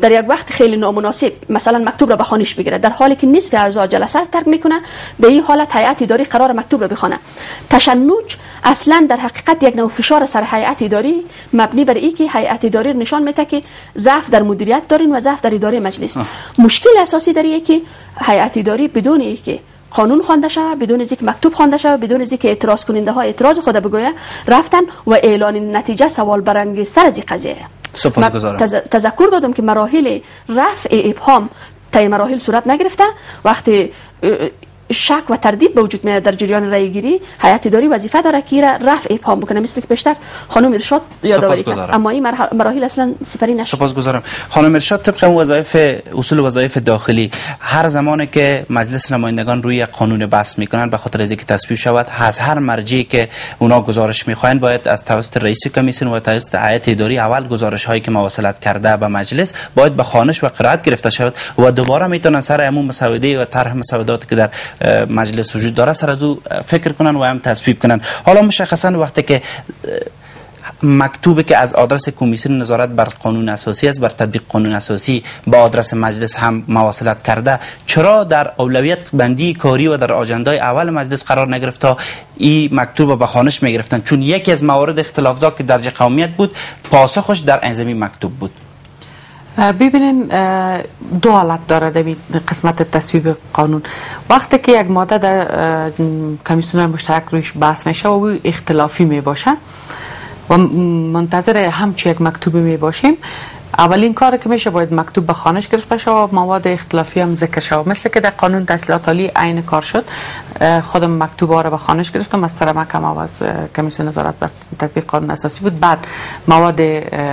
در یک وقت خیلی نامناسب مثلا مکتوب را به خوانش بگیره، در حالی که نصف اعضا جلسه را ترک میکنه، به این حالت هیئت اداری قرار مکتوب را بخونه. تشنج اصلا در حقیقت یک نوع فشار سر هیئت اداری مبنی بر اینکه هیئت اداری نشان میده که ضعف در مدیریت دارین و ضعف در اداره مجلس. آه. مشکل اساسی در اینه که هیئت اداری بدون اینکه قانون خوانده شود، بدون اینکه مکتوب خوانده شود، بدون اینکه اعتراض کننده ها اعتراض خود بگویه، رفتن و اعلان نتیجه سوال برانگیزتر از این قضیه.
سپاسگزارم.
تز... تذکر دادم که مراحل رفع ابهام طی مراحل صورت نگرفته. وقتی شک و تردید به وجود میاد در جریان رای گیری، هیئت اداری وظیفه داره که را رفع ابهام بکنه، مثل که بیشتر خانم ارشاد یادآوری کرد، اما این مراحل اصلا سپری نشد.
سپاسگزارم. خانم ارشاد، طبق وظایف اصول وظایف داخلی، هر زمانی که مجلس نمایندگان روی قانون بحث میکنن به خاطر از اینکه تصویب شود، از هر مرجعی که اونا گزارش میخواین باید از توسط رئیس کمیسیون و توسط هیئت اداری اول گزارش هایی که مواصلت کرده به مجلس باید به خوانش و قرائت گرفته شود و دوباره میتونن سر عموم مسوده و طرح مسوداتی که در مجلس وجود داره سر از او فکر کنن و هم تصویب کنن. حالا مشخصا وقتی که مکتوبی که از آدرس کمیسیون نظارت بر قانون اساسی است، بر تطبیق قانون اساسی با آدرس مجلس هم مواصلت کرده، چرا در اولویت بندی کاری و در آجندای اول مجلس قرار نگرفت تا این مکتوب به خوانش میگرفتن؟ چون یکی از موارد اختلافزا که درجه قومیت بود، پاسخش در انضمامی مکتوب بود.
ببینین دو حالت داره در قسمت تصویب قانون. وقتی که یک ماده در کمیسیون مشترک رویش بحث میشه و او اختلافی می باشه و منتظر همچی یک مکتوب می باشیم، اولین کار که میشه باید مکتوب به خوانش گرفته شود و مواد اختلافی هم ذکر شود. مثل که در قانون تحصیلات عالی عین کار شد، خودم مکتوب ها را به خوانش گرفتم از طرف محکمه و از کمیسیون نظارت بر تطبیق قانون اساسی بود. بعد مواد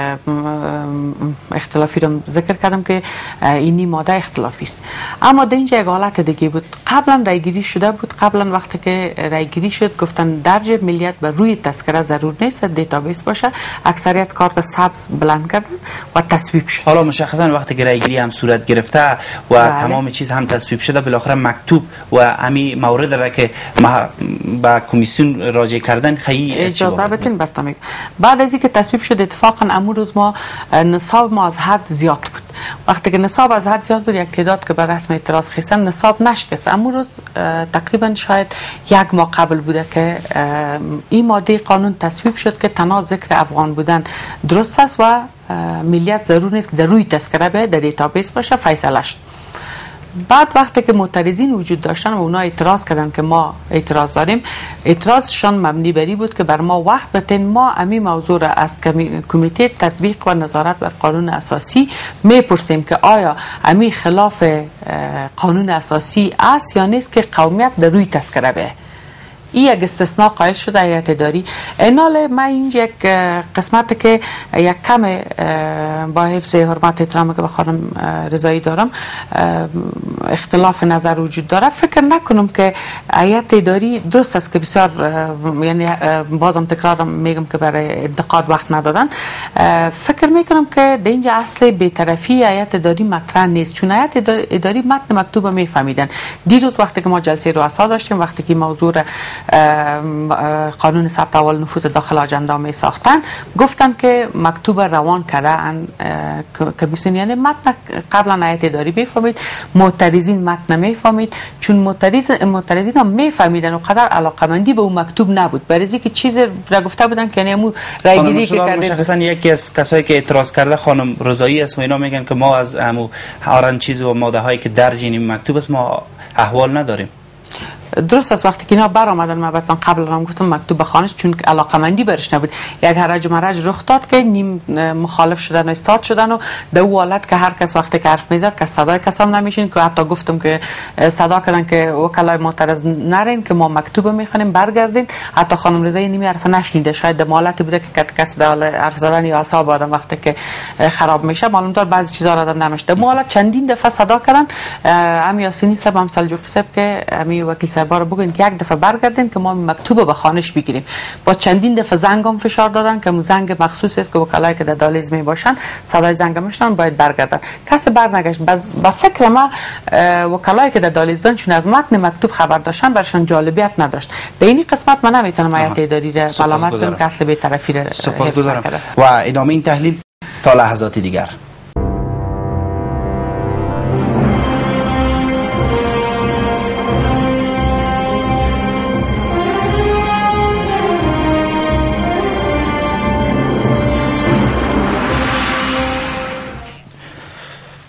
اختلافی را ذکر کردم که اینی ماده اختلافی است. اما در اینجا یک حالت دیگه بود. قبلا رایگیری شده بود. قبلا وقتی که رایگیری شد گفتن درج ملیت بر روی تذکره ضرور نیست، دیتابیس باشه. اکثریت کارت سبز بلند کردن و تصویب شد.
حالا مشخصا وقتی که رای گیری هم صورت گرفته و بله. تمام چیز هم تصویب شده، بالاخره مکتوب و همین مورد را که با کمیسیون راجع کردن خیلی
اجازه بدین براتون. بعد از اینکه تصویب شد اتفاقا امروز روز ما نصاب ما از حد زیاد بود. وقتی که نصاب از حد زیاد بود، یک تعداد که بر رسم اعتراض خواستن نصاب نشکست. امروز روز تقریبا شاید یک ماه قبل بوده که این ماده قانون تصویب شد که تنها ذکر افغان بودن درست است و ملیت ضرور نیست که در روی تذکره به در دیتابیس باشه. فیصله شد. بعد وقتی که معترضین وجود داشتن و اونا اعتراض کردن که ما اعتراض داریم، اعتراضشان مبنی بری بود که بر ما وقت بتین ما امی موضوع را از کمیته تطبیق و نظارت بر قانون اساسی میپرسیم که آیا امی خلاف قانون اساسی است یا نیست که قومیت در روی تذکره به. این یک استثناء قائل شده هیئت اداری. اینال من اینجا یک قسمت که یک کم با حفظ حرمت احترامی که به خانم رضایی دارم اختلاف نظر وجود داره، فکر نکنم که هیئت اداری درست است که بسیار، یعنی بازم تکرار میگم که برای انتقاد وقت ندادن. فکر میکنم که در اینجا اصل بی‌طرفی هیئت اداری مطرح نیست، چون هیئت اداری متن مکتوب میفهمیدن. دیروز وقتی که ما جلسه رؤسا داشتیم، وقتی که موضوع قانون ثبت احوال نفوذ داخل آجندا می ساختن، گفتن که مکتوب روان کرده کمیسیون، یعنی متن قبلا هیئت اداری میفهمید، معترضین متن میفهمید، چون معترض معترضین هم میفهمیدن و قدر علاقمندی به اون مکتوب نبود، برای اینکه چیز را گفته بودن که یعنی رای گیری که کردن.
مشخصا یکی از کسایی که اعتراض کرده خانم رضایی است و اینا میگن که ما از همو هر چیز و ماده هایی که درج این مکتوب است ما احوال نداریم.
درست است. وقتی که اینا برآمدن، من براتون قبل هم گفتم مکتوب بخوانش، چون علاقمندی برش نبود. یک هرج و مرج رخ داد که نیم مخالف شدن و استاد شدن و در اون حالت که هر کس وقتی که حرف میزد که صدای کسام نمیشین، که حتی گفتم که صدا کردن که وکلای معترض نرین که ما مکتوب میخونیم برگردین. حتی خانم رضایی نیمی حرف نشنیده، شاید در حالتی بوده که کسی در حال حرف زدن یا اعصاب آدم وقتی که خراب میشه معلوم دار بعضی چیزا را آدم نمیشه. در حالت چندین دفعه صدا کردن ام یاسینی صاحب، ام سلجوقی صاحب که امی وکیل صاحب رو بگین که یک دفعه برگردین که ما مکتوب به خوانش بگیریم. با چندین دفعه زنگام فشار دادن که زنگ مخصوص است که وکلایی که در دالیز می باشن صدای زنگ میشنن باید برگردن. کسی برنگشت. با فکر ما وکلایی که در دالیز بودن چون از متن مکتوب خبر داشتن برشان جالبیت نداشت. به این قسمت من نمیتونم هیئت اداری را ملامت کنم که اصل بی‌طرفی را.
سپاسگزارم. و ادامه این تحلیل تا لحظات دیگر.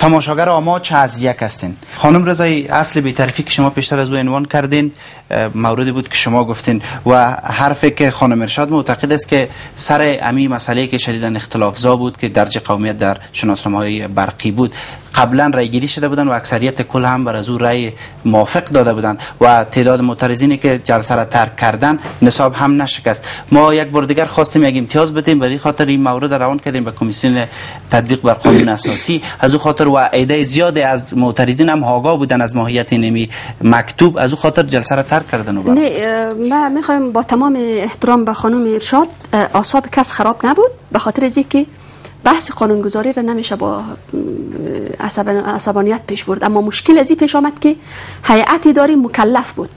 تماشاگر آماج از یک هستین. خانم رضایی، اصل بی‌طرفی که شما پیشتر از او عنوان کردین موردی بود که شما گفتین و حرفی که خانم ارشاد معتقد است که سر امی مسئله که شدیداً اختلافزا بود که درج قومیت در شناسنامه‌های برقی بود، قبلا رای گیری شده بودن و اکثریت کل هم بر از او رای موافق داده بودن و تعداد معترضینی که جلسه را ترک کردن نصاب هم نشکست. ما یک بار دیگر خواستیم یک امتیاز بدیم، برای خاطر این مورد روان کردیم به کمیسیون تطبیق بر قانون اساسی. از او خاطر و عده زیاد از معترضین هم آگاه بودن از ماهیت نمی مکتوب، از او خاطر جلسه را ترک کردن. و
نه، ما میخوایم با تمام احترام به خانم ارشاد، اعصاب کس خراب نبود، به خاطر از اینکه بحث قانونگذاری را نمیشه با عصبانیت پیش برد. اما مشکل از این پیش آمد که هیئت اداری مکلف بود.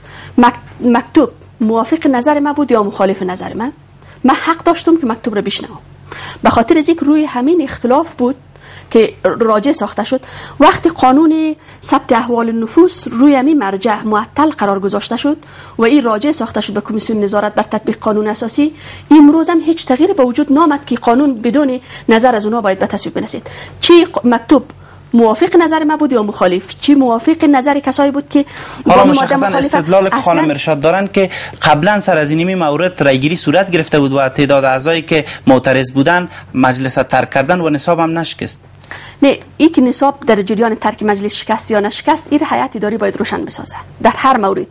مکتوب موافق نظر ما بود یا مخالف نظر من، من حق داشتم که مکتوب را بشنوم. به خاطر از اینکه روی همین اختلاف بود که راجع ساخته شد. وقتی قانون ثبت احوال نفوس روی همین مرجع معطل قرار گذاشته شد و این راجع ساخته شد به کمیسیون نظارت بر تطبیق قانون اساسی، امروز هم هیچ تغییر به وجود نامد که قانون بدون نظر از اونها باید به تصویب برسید. چی مکتوب موافق نظر ما بود یا مخالف، چی موافق نظر کسایی بود که
حالا مشخصا استدلال که خانم ارشاد دارن که قبلا سر از این مورد رایگیری صورت گرفته بود و تعداد اعضایی که معترض بودن مجلس ترک کردن و نصاب هم نشکست.
نه، این که نصاب در جریان ترک مجلس شکست یا نشکست، این هیئت اداری باید روشن بسازه در هر مورد.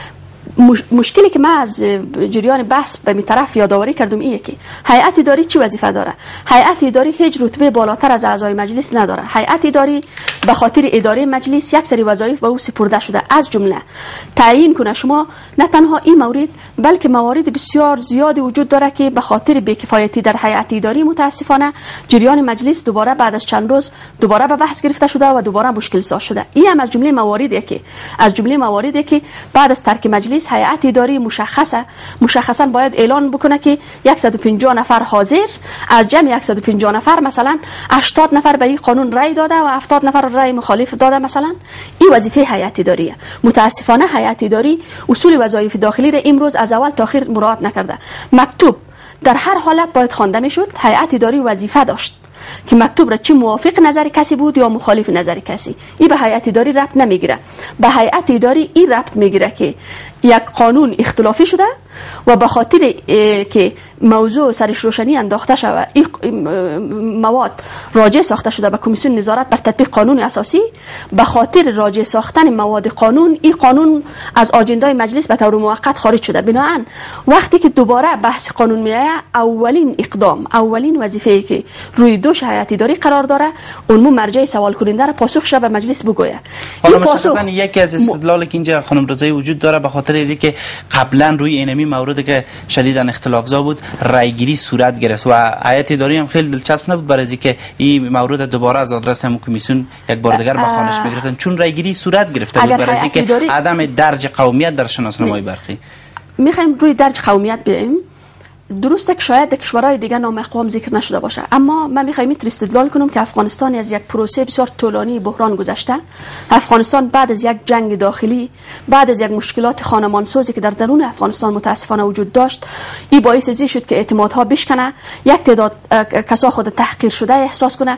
مش... مشکلی که من از جریان بحث به می طرف یادآوری کردم اینه که هیئت اداری چی وظیفه داره؟ هیئت اداری هیچ رتبه بالاتر از اعضای مجلس نداره. هیئت اداری به خاطر اداره مجلس یک سری وظایف به او سپرده شده، از جمله تعیین کنه شما نه تنها این مورد بلکه موارد بسیار زیادی وجود داره که به خاطر بی‌کفایتی در هیئت اداری متاسفانه جریان مجلس دوباره بعد از چند روز دوباره به بحث گرفته شده و دوباره مشکل ساز شده. این هم از جمله مواردی که از جمله مواردی که بعد از ترک مجلس هیئت اداری مشخصه مشخصا باید اعلان بکنه که صد و پنجاه نفر حاضر از جمع صد و پنجاه نفر مثلا هشتاد نفر به این قانون رای داده و هفتاد نفر رای مخالف داده. مثلا این وظیفه هیئت اداریه. متاسفانه هیئت اداری اصول وظایف داخلی را امروز از اول تا آخر مراعات نکرده. مکتوب در هر حالت باید خوانده میشد. هیئت اداری وظیفه داشت که مکتوب را چی موافق نظر کسی بود یا مخالف نظر کسی. این به هیئت اداری ربط نمیگیره. به هیئت اداری این ربط میگیره که یک قانون اختلافی شده و به خاطر که موضوع سرش روشنی انداخته شده این مواد راجع ساخته شده به کمیسیون نظارت بر تطبیق قانون اساسی، به خاطر راجع ساختن مواد قانون این قانون از آجندای مجلس به طور موقت خارج شده. بنابراین وقتی که دوباره بحث قانون میایه، اولین اقدام اولین وظیفه‌ای که روی دوش هیئت اداری قرار داره اون مرجع سوال کننده را پاسخش به مجلس بگویه.
حالا مثلا یکی از استدلالی که اینجا خانم رضایی وجود داره به خاطر از اینکه قبلا روی اینمی موردی که شدیداً اختلافزا بود رایگیری صورت گرفت و هیئت اداری هم خیلی دلچسب نبود برای اینکه این مورد دوباره از آدرس هم کمیسیون یک بار دیگر به خوانش بگیرن، چون رایگیری صورت گرفته بود برای اینکه عدم درج قومیت در شناسنامه‌های برقی.
میخوایم روی درج قومیت بیایم. درسته که شاید در کشورهای دیگه نام اقوام ذکر نشده باشه، اما من میخوایم این استدلال کنم که افغانستان از یک پروسه بسیار طولانی بحران گذشته. افغانستان بعد از یک جنگ داخلی، بعد از یک مشکلات خانمانسازی که در درون افغانستان متاسفانه وجود داشت، این باعث ازی شد که اعتمادها بشکنه، یک تعداد کسا خود تحقیر شده احساس کنه.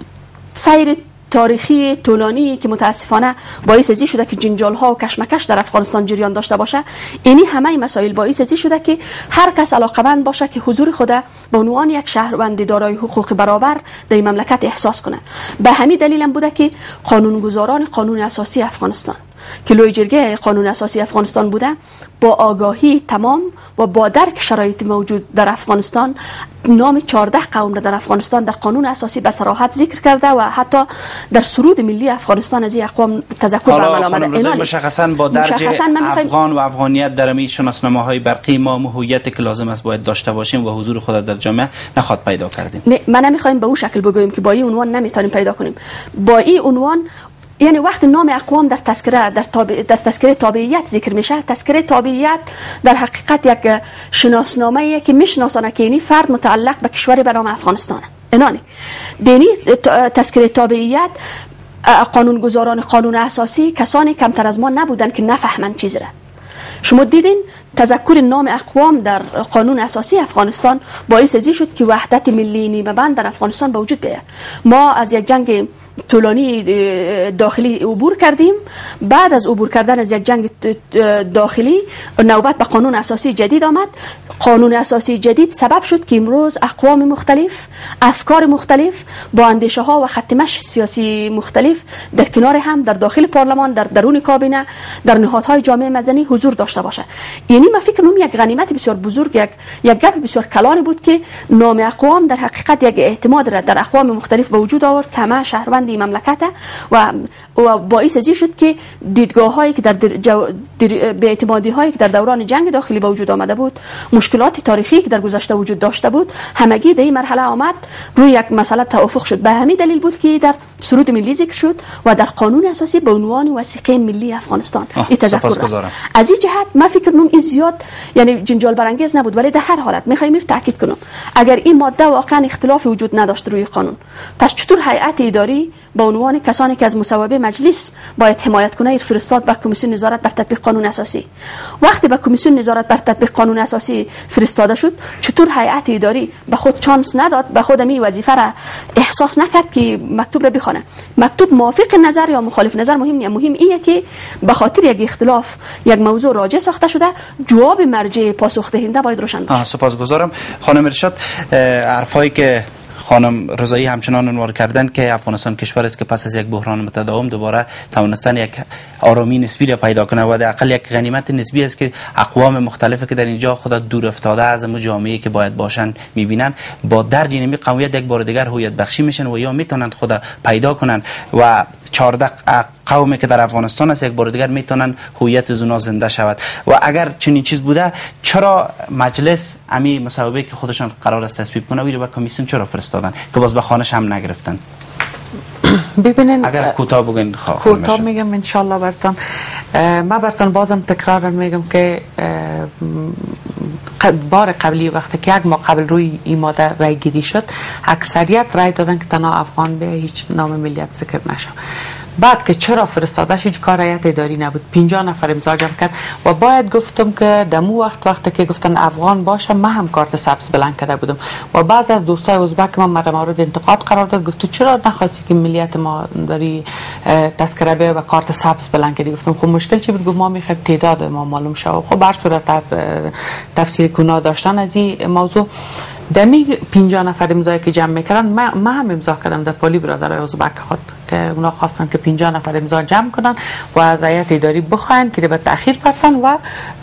سیر تاریخی طولانی که متاسفانه باعث ازی شده که جنجال ها و کشمکش در افغانستان جریان داشته باشه، اینی همه مسائل باعث ازی شده که هر کس علاقمند باشه که حضور خود به عنوان یک شهروند دارای حقوق برابر در این مملکت احساس کنه. به همین دلیل هم بوده که قانونگذاران قانون اساسی افغانستان که لوی جرگه قانون اساسی افغانستان بوده، با آگاهی تمام و با درک شرایط موجود در افغانستان نام چهارده قوم را در افغانستان در قانون اساسی به صراحت ذکر کرده و حتی در سرود ملی افغانستان از این اقوام تذکر به عمل آمده.
مشخصا با درج افغان و افغانیت در می شناسنامه‌های برقی ما هویت که لازم است باید داشته باشیم و حضور خود در جامعه نخواد پیدا کردیم.
نه، من نمیخوایم به اون شکل بگوییم که با این عنوان نمیتونیم پیدا کنیم. با این عنوان یعنی وقتی نام اقوام در تذکره در, تابع در تذکره تابعیت ذکر میشه، تذکره تابعیت در حقیقت یک شناسنامه ای که میشناسانه که اینی فرد متعلق به کشوری به نام افغانستانه. اینانی دینی تذکره تابعیت قانونگذاران قانون اساسی کسانی کمتر از ما نبودن که نفهمن چیز را. شما دیدین تذکر نام اقوام در قانون اساسی افغانستان باعث ازی شد که وحدت ملی نیمه بند در افغانستان به وجود بیاید. ما از یک جنگ طولانی داخلی عبور کردیم. بعد از عبور کردن از یک جنگ داخلی نوبت به قانون اساسی جدید آمد. قانون اساسی جدید سبب شد که امروز اقوام مختلف، افکار مختلف با اندیشه ها و خط مشی سیاسی مختلف در کنار هم در داخل پارلمان، در درون کابینه، در نهادهای جامعه مدنی حضور داشته باشه. یعنی من فکر کنم یک غنیمت بسیار بزرگ، یک یک گپ بسیار کلانی بود که نام اقوام در حقیقت یک اعتماد را در اقوام مختلف به وجود آورد که همه شهروند مملکت و و باعث ازی شد که دیدگاه هایی که در به اعتمادی هایی که در دوران جنگ داخلی به وجود آمده بود، مشکلات تاریخی که در گذشته وجود داشته بود، همگی در این مرحله آمد روی یک مسئله توافق شد. به همین دلیل بود که در سرود ملی ذکر شد و در قانون اساسی به عنوان وثیقه ملی افغانستان این تذکر. از این جهت من فکر کنم این زیاد یعنی جنجال برانگیز نبود، ولی در هر حالت میخوایم این تاکید کنم اگر این ماده واقعا اختلاف وجود نداشت روی قانون، پس چطور هیئت اداری به عنوان کسانی که از مصوبه مجلس باید حمایت کنه فرستاد به کمیسیون نظارت بر تطبیق قانون اساسی؟ وقتی به کمیسیون نظارت بر تطبیق قانون اساسی فرستاده شد، چطور هیئت اداری به خود چانس نداد، به خود می وظیفه را احساس نکرد که مکتوب را بخونه؟ مکتوب موافق نظر یا مخالف نظر مهم نیست، مهم اینه که به خاطر یک اختلاف یک موضوع راجع ساخته شده، جواب مرجع پاسخ دهنده باید روشن باشه.
سپاسگزارم خانم ارشاد. حرفایی که خانم رضایی همچنان عنوان کردن که افغانستان کشور است که پس از یک بحران متداوم دوباره توانستن یک آرامی نسبی را پیدا کنه و حداقل یک غنیمت نسبی است که اقوام مختلفی که در اینجا خود دور افتاده از اون جامعه‌ای که باید باشن میبینن با درج اینمی قومیت یک بار دیگر هویت بخشی میشن و یا میتونن خود پیدا کنن و چهارده قومی که در افغانستان است یک بار دیگر میتونن هویت زونا زنده شود. و اگر چنین چیز بوده چرا مجلس امی مصوبه که خودشان قرار است تصویب کنه ویرو به کمیسیون چرا فرستادن که باز به خانش هم نگرفتن؟
ببینین
اگر کوتاه بگین
کوتاه میگم ان شاء الله براتون. ما براتون بازم تکرار میگم که بار قبلی وقتی که یک ماه قبل روی این ماده رای گیری شد، اکثریت رای دادن که تنها افغان به هیچ نام ملیت ذکر نشه. بعد که چرا فرستاده شد کار هیئت اداری نبود، پنجاه نفر امضا جمع کرد و باید گفتم که دمو وقت وقتی که گفتن افغان باشه من هم کارت سبز بلند کرده بودم و بعض از دوستای ازبک من مورد انتقاد قرار داد، گفت تو چرا نخواستی که ملیت ما داری تذکره به و کارت سبز بلند کردی؟ گفتم خب مشکل چی بود؟ گفت ما میخوایم تعداد ما معلوم شه. خب هر صورت تفسیر کنا داشتن از این موضوع دمی پنجاه نفر امضایی که جمع میکردن من ما هم امضا کردم در پالی برادرای ازبک خود که اونا خواستن که پنجاه نفر امضا جمع کنن و از هیئت اداری بخواین که به تأخیر پرتن و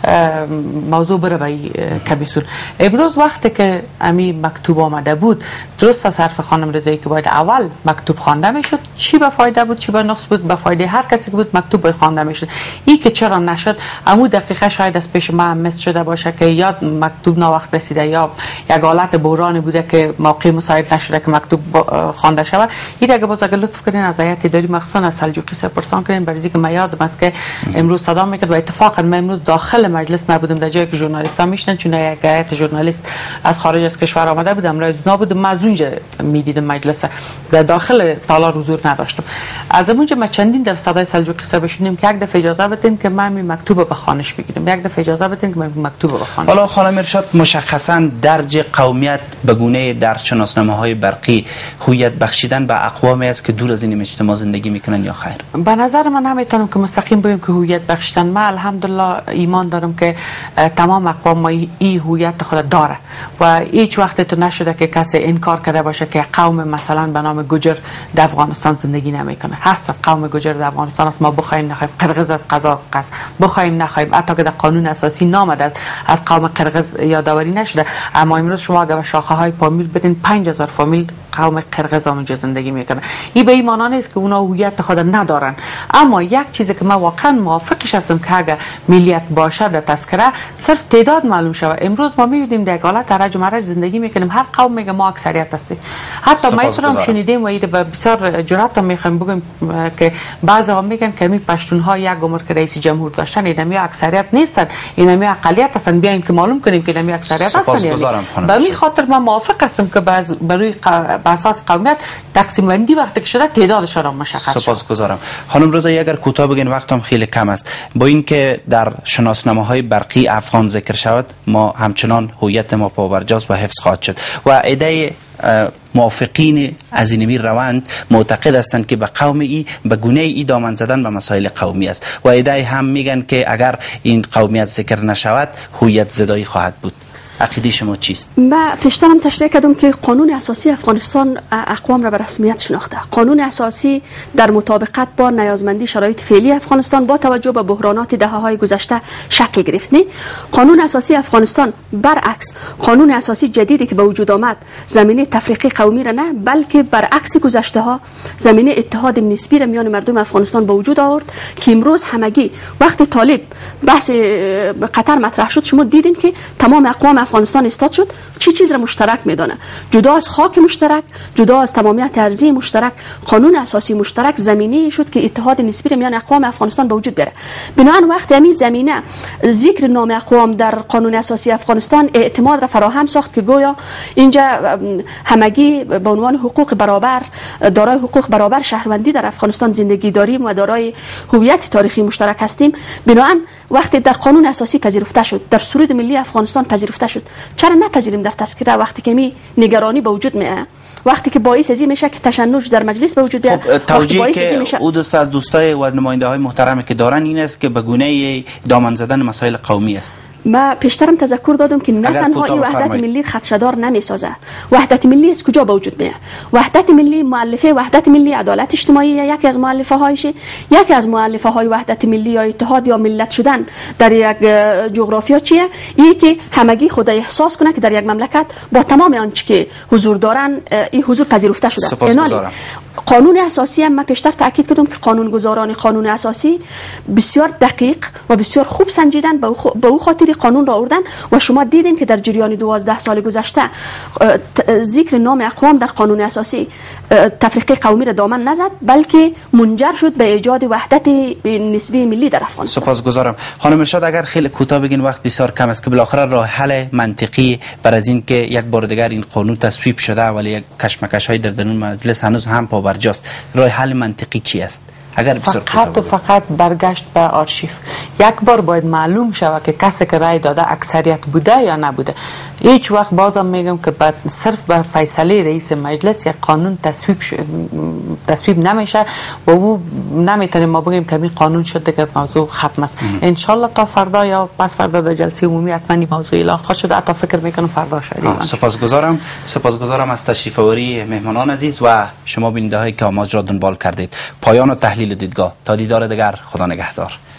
موضوع بره به کمیسیون. امروز وقتی که امی مکتوب آمده بود، درست از حرف خانم رضایی که باید اول مکتوب خوانده میشد، چی به فایده بود چی به نقص بود، به فایده هر کسی که بود مکتوب خوانده میشد. این که چرا نشد امو دقیقه شاید از پیش ما مس شده باشه که یا مکتوب ناوقت رسیده یا یک حالت بحرانی بوده که موقع مساعد نشده که مکتوب خوانده شود. این اگه باز اگه لطف کنین از هیئت اداری مخصوصا از سلجوقی سپرسان کنین، برای اینکه من یادم است که امروز صدا میکرد و اتفاقا من امروز داخل مجلس نبودم، در جایی که ژورنالیست‌ها میشنن، چون یک هیئت ژورنالیست از خارج از کشور آمده بودم، رئیس نبودم، من از اونجا میدیدم مجلس، در داخل تالار حضور نداشتم. از اونجا ما چندین دفعه صدای سلجوقی صاحب شنیدیم که یک دفعه اجازه بدین که من می مکتوب به خانش بگیرم، یک دفعه اجازه بدین که من مکتوب به خانش.
حالا خانم ارشاد مشخصا درج قومیت به گونه در شناسنامه‌های برقی هویت بخشیدن به اقوامی است که دور از این اجتماع زندگی میکنن یا خیر؟
به نظر من نمیتونم که مستقیم بگم که هویت بخشیدن. من الحمدلله ایمان دارم که تمام اقوام این هویت خود داره و هیچ وقت تو نشده که کسی انکار کرده باشه که قوم مثلا به نام گوجر در افغانستان زندگی نمیکنه. هست قوم گوجر در افغانستان است، ما بخوایم نخوایم، قرغز از قزاق است، بخوایم نخوایم، حتی که در قانون اساسی نامده از قوم قرغز یادآوری نشده، اما امروز شما اگر شاخه های پامیل بدین پنج هزار فامیل قوم قرغز اونجا زندگی میکنه. این به این معنی نیست که اونا هویت خود ندارن، اما یک چیزی که من واقعا موافقش هستم که اگر ملیت باشه در تذکره صرف تعداد معلوم شود. امروز ما میبینیم در حالت رج و مرج زندگی میکنیم، هر قوم میگه ما اکثریت هستیم. حتی ما هم شنیدیم و ایده بسیار جرأت میخوایم بگیم که بعضی میگن که می پشتون ها یک عمر که رئیس جمهور داشتن اینمی اکثریت نیستن، اینمی اقلیت هستن، بیایم که معلوم کنیم که اینمی اکثریت هستن. یعنی به این خاطر من موافق هستم که برای بر اساس قومیت تقسیم بندی وقتی که شده تعدادشان را مشخص شد.
سپاسگزارم. خانم رضایی اگر کوتاه بگین، وقتم خیلی کم است. با اینکه در شناسنامه‌های برقی افغان ذکر شود، ما همچنان هویت ما پابرجاست و حفظ خواهد شد و ایده موافقین از این روند معتقد هستند که به قوم ای به گونه ای دامن زدن به مسائل قومی است و ایده هم میگن که اگر این قومیت ذکر نشود هویت زدایی خواهد بود. عقیده شما چیست؟
ما پیشترم تشریح کردم که قانون اساسی افغانستان اقوام را به رسمیت شناخته. قانون اساسی در مطابقت با نیازمندی شرایط فعلی افغانستان با توجه به بحرانات دهه‌های گذشته شکل گرفت. نه قانون اساسی افغانستان برعکس قانون اساسی جدیدی که به وجود آمد زمینه تفریقی قومی را نه بلکه برعکس گذشته ها زمینه اتحاد نسبی را میان مردم افغانستان به وجود آورد که امروز همگی وقتی طالب بحث قطر مطرح شد شما دیدین که تمام اقوام افغانستان استاد شد چی چیز را مشترک میدانه، جدا از خاک مشترک، جدا از تمامیت ارضی مشترک، قانون اساسی مشترک زمینه شد که اتحاد نسبی میان اقوام افغانستان به وجود بیاره. بنابراین وقتی همین زمینه ذکر نام اقوام در قانون اساسی افغانستان اعتماد را فراهم ساخت که گویا اینجا همگی به عنوان حقوق برابر دارای حقوق برابر شهروندی در افغانستان زندگی داریم و دارای هویت تاریخی مشترک هستیم. بنابراین وقتی در قانون اساسی پذیرفته شد، در سرود ملی افغانستان پذیرفته شد، چرا نپذیریم در تذکره وقتی که می نگرانی به وجود میاد، وقتی که باعث ازی میشه که تشنج در مجلس به وجود بیاد.
خب توجیه که او دوست از دوستای و نماینده های محترمی که دارن این است که به گونه دامن زدن مسائل قومی است.
ما پیشترم تذکر دادم که نه تنها این وحدت ملی خدشه‌دار نمیسازه. وحدت ملی از کجا به وجود میاد؟ وحدت ملی مؤلفه وحدت ملی عدالت اجتماعی یکی از مؤلفه هایش، یکی از مؤلفه های وحدت ملی یا اتحاد یا ملت شدن در یک جغرافیا چیه؟ اینه که همگی خود احساس کنه که در یک مملکت با تمام آنچه که حضور دارن این حضور پذیرفته شده. قانون اساسی هم من پیشتر تاکید کردم که قانونگذاران قانون اساسی بسیار دقیق و بسیار خوب سنجیدن به او خاطر قانون را آوردن و شما دیدین که در جریان دوازده سال گذشته ذکر نام اقوام در قانون اساسی تفریق قومی را دامن نزد بلکه منجر شد به ایجاد وحدت نسبی ملی در افغانستان.
سپاسگزارم. خانم ارشاد اگر خیلی کوتاه بگین، وقت بسیار کم است، که بالاخره راه حل منطقی بر از این که یک بار دیگر این قانون تصویب شده ولی یک کشمکش های در درون مجلس هنوز هم پابرجاست، راه حل منطقی چی است؟ اگر
فقط و فقط برگشت به آرشیف. یک بار باید معلوم شود که کسی که رای داده اکثریت بوده یا نبوده. هیچ وقت بازم میگم که بعد صرف بر فیصله رئیس مجلس یک قانون تصویب ش... تصویب نمیشه و او نمیتونیم ما بگیم که این قانون شده که موضوع ختم است. ان شاء الله تا فردا یا پس فردا در جلسه عمومی حتما این موضوع اعلام خواهد شد. حتی فکر میکنم فردا شاید.
سپاسگزارم. سپاسگزارم از تشریف آوری مهمانان عزیز و شما بیننده هایی که آماج را دنبال کردید. پایان و تحلیل دیدگاه. تا دیدار دیگر، خدا نگهدار.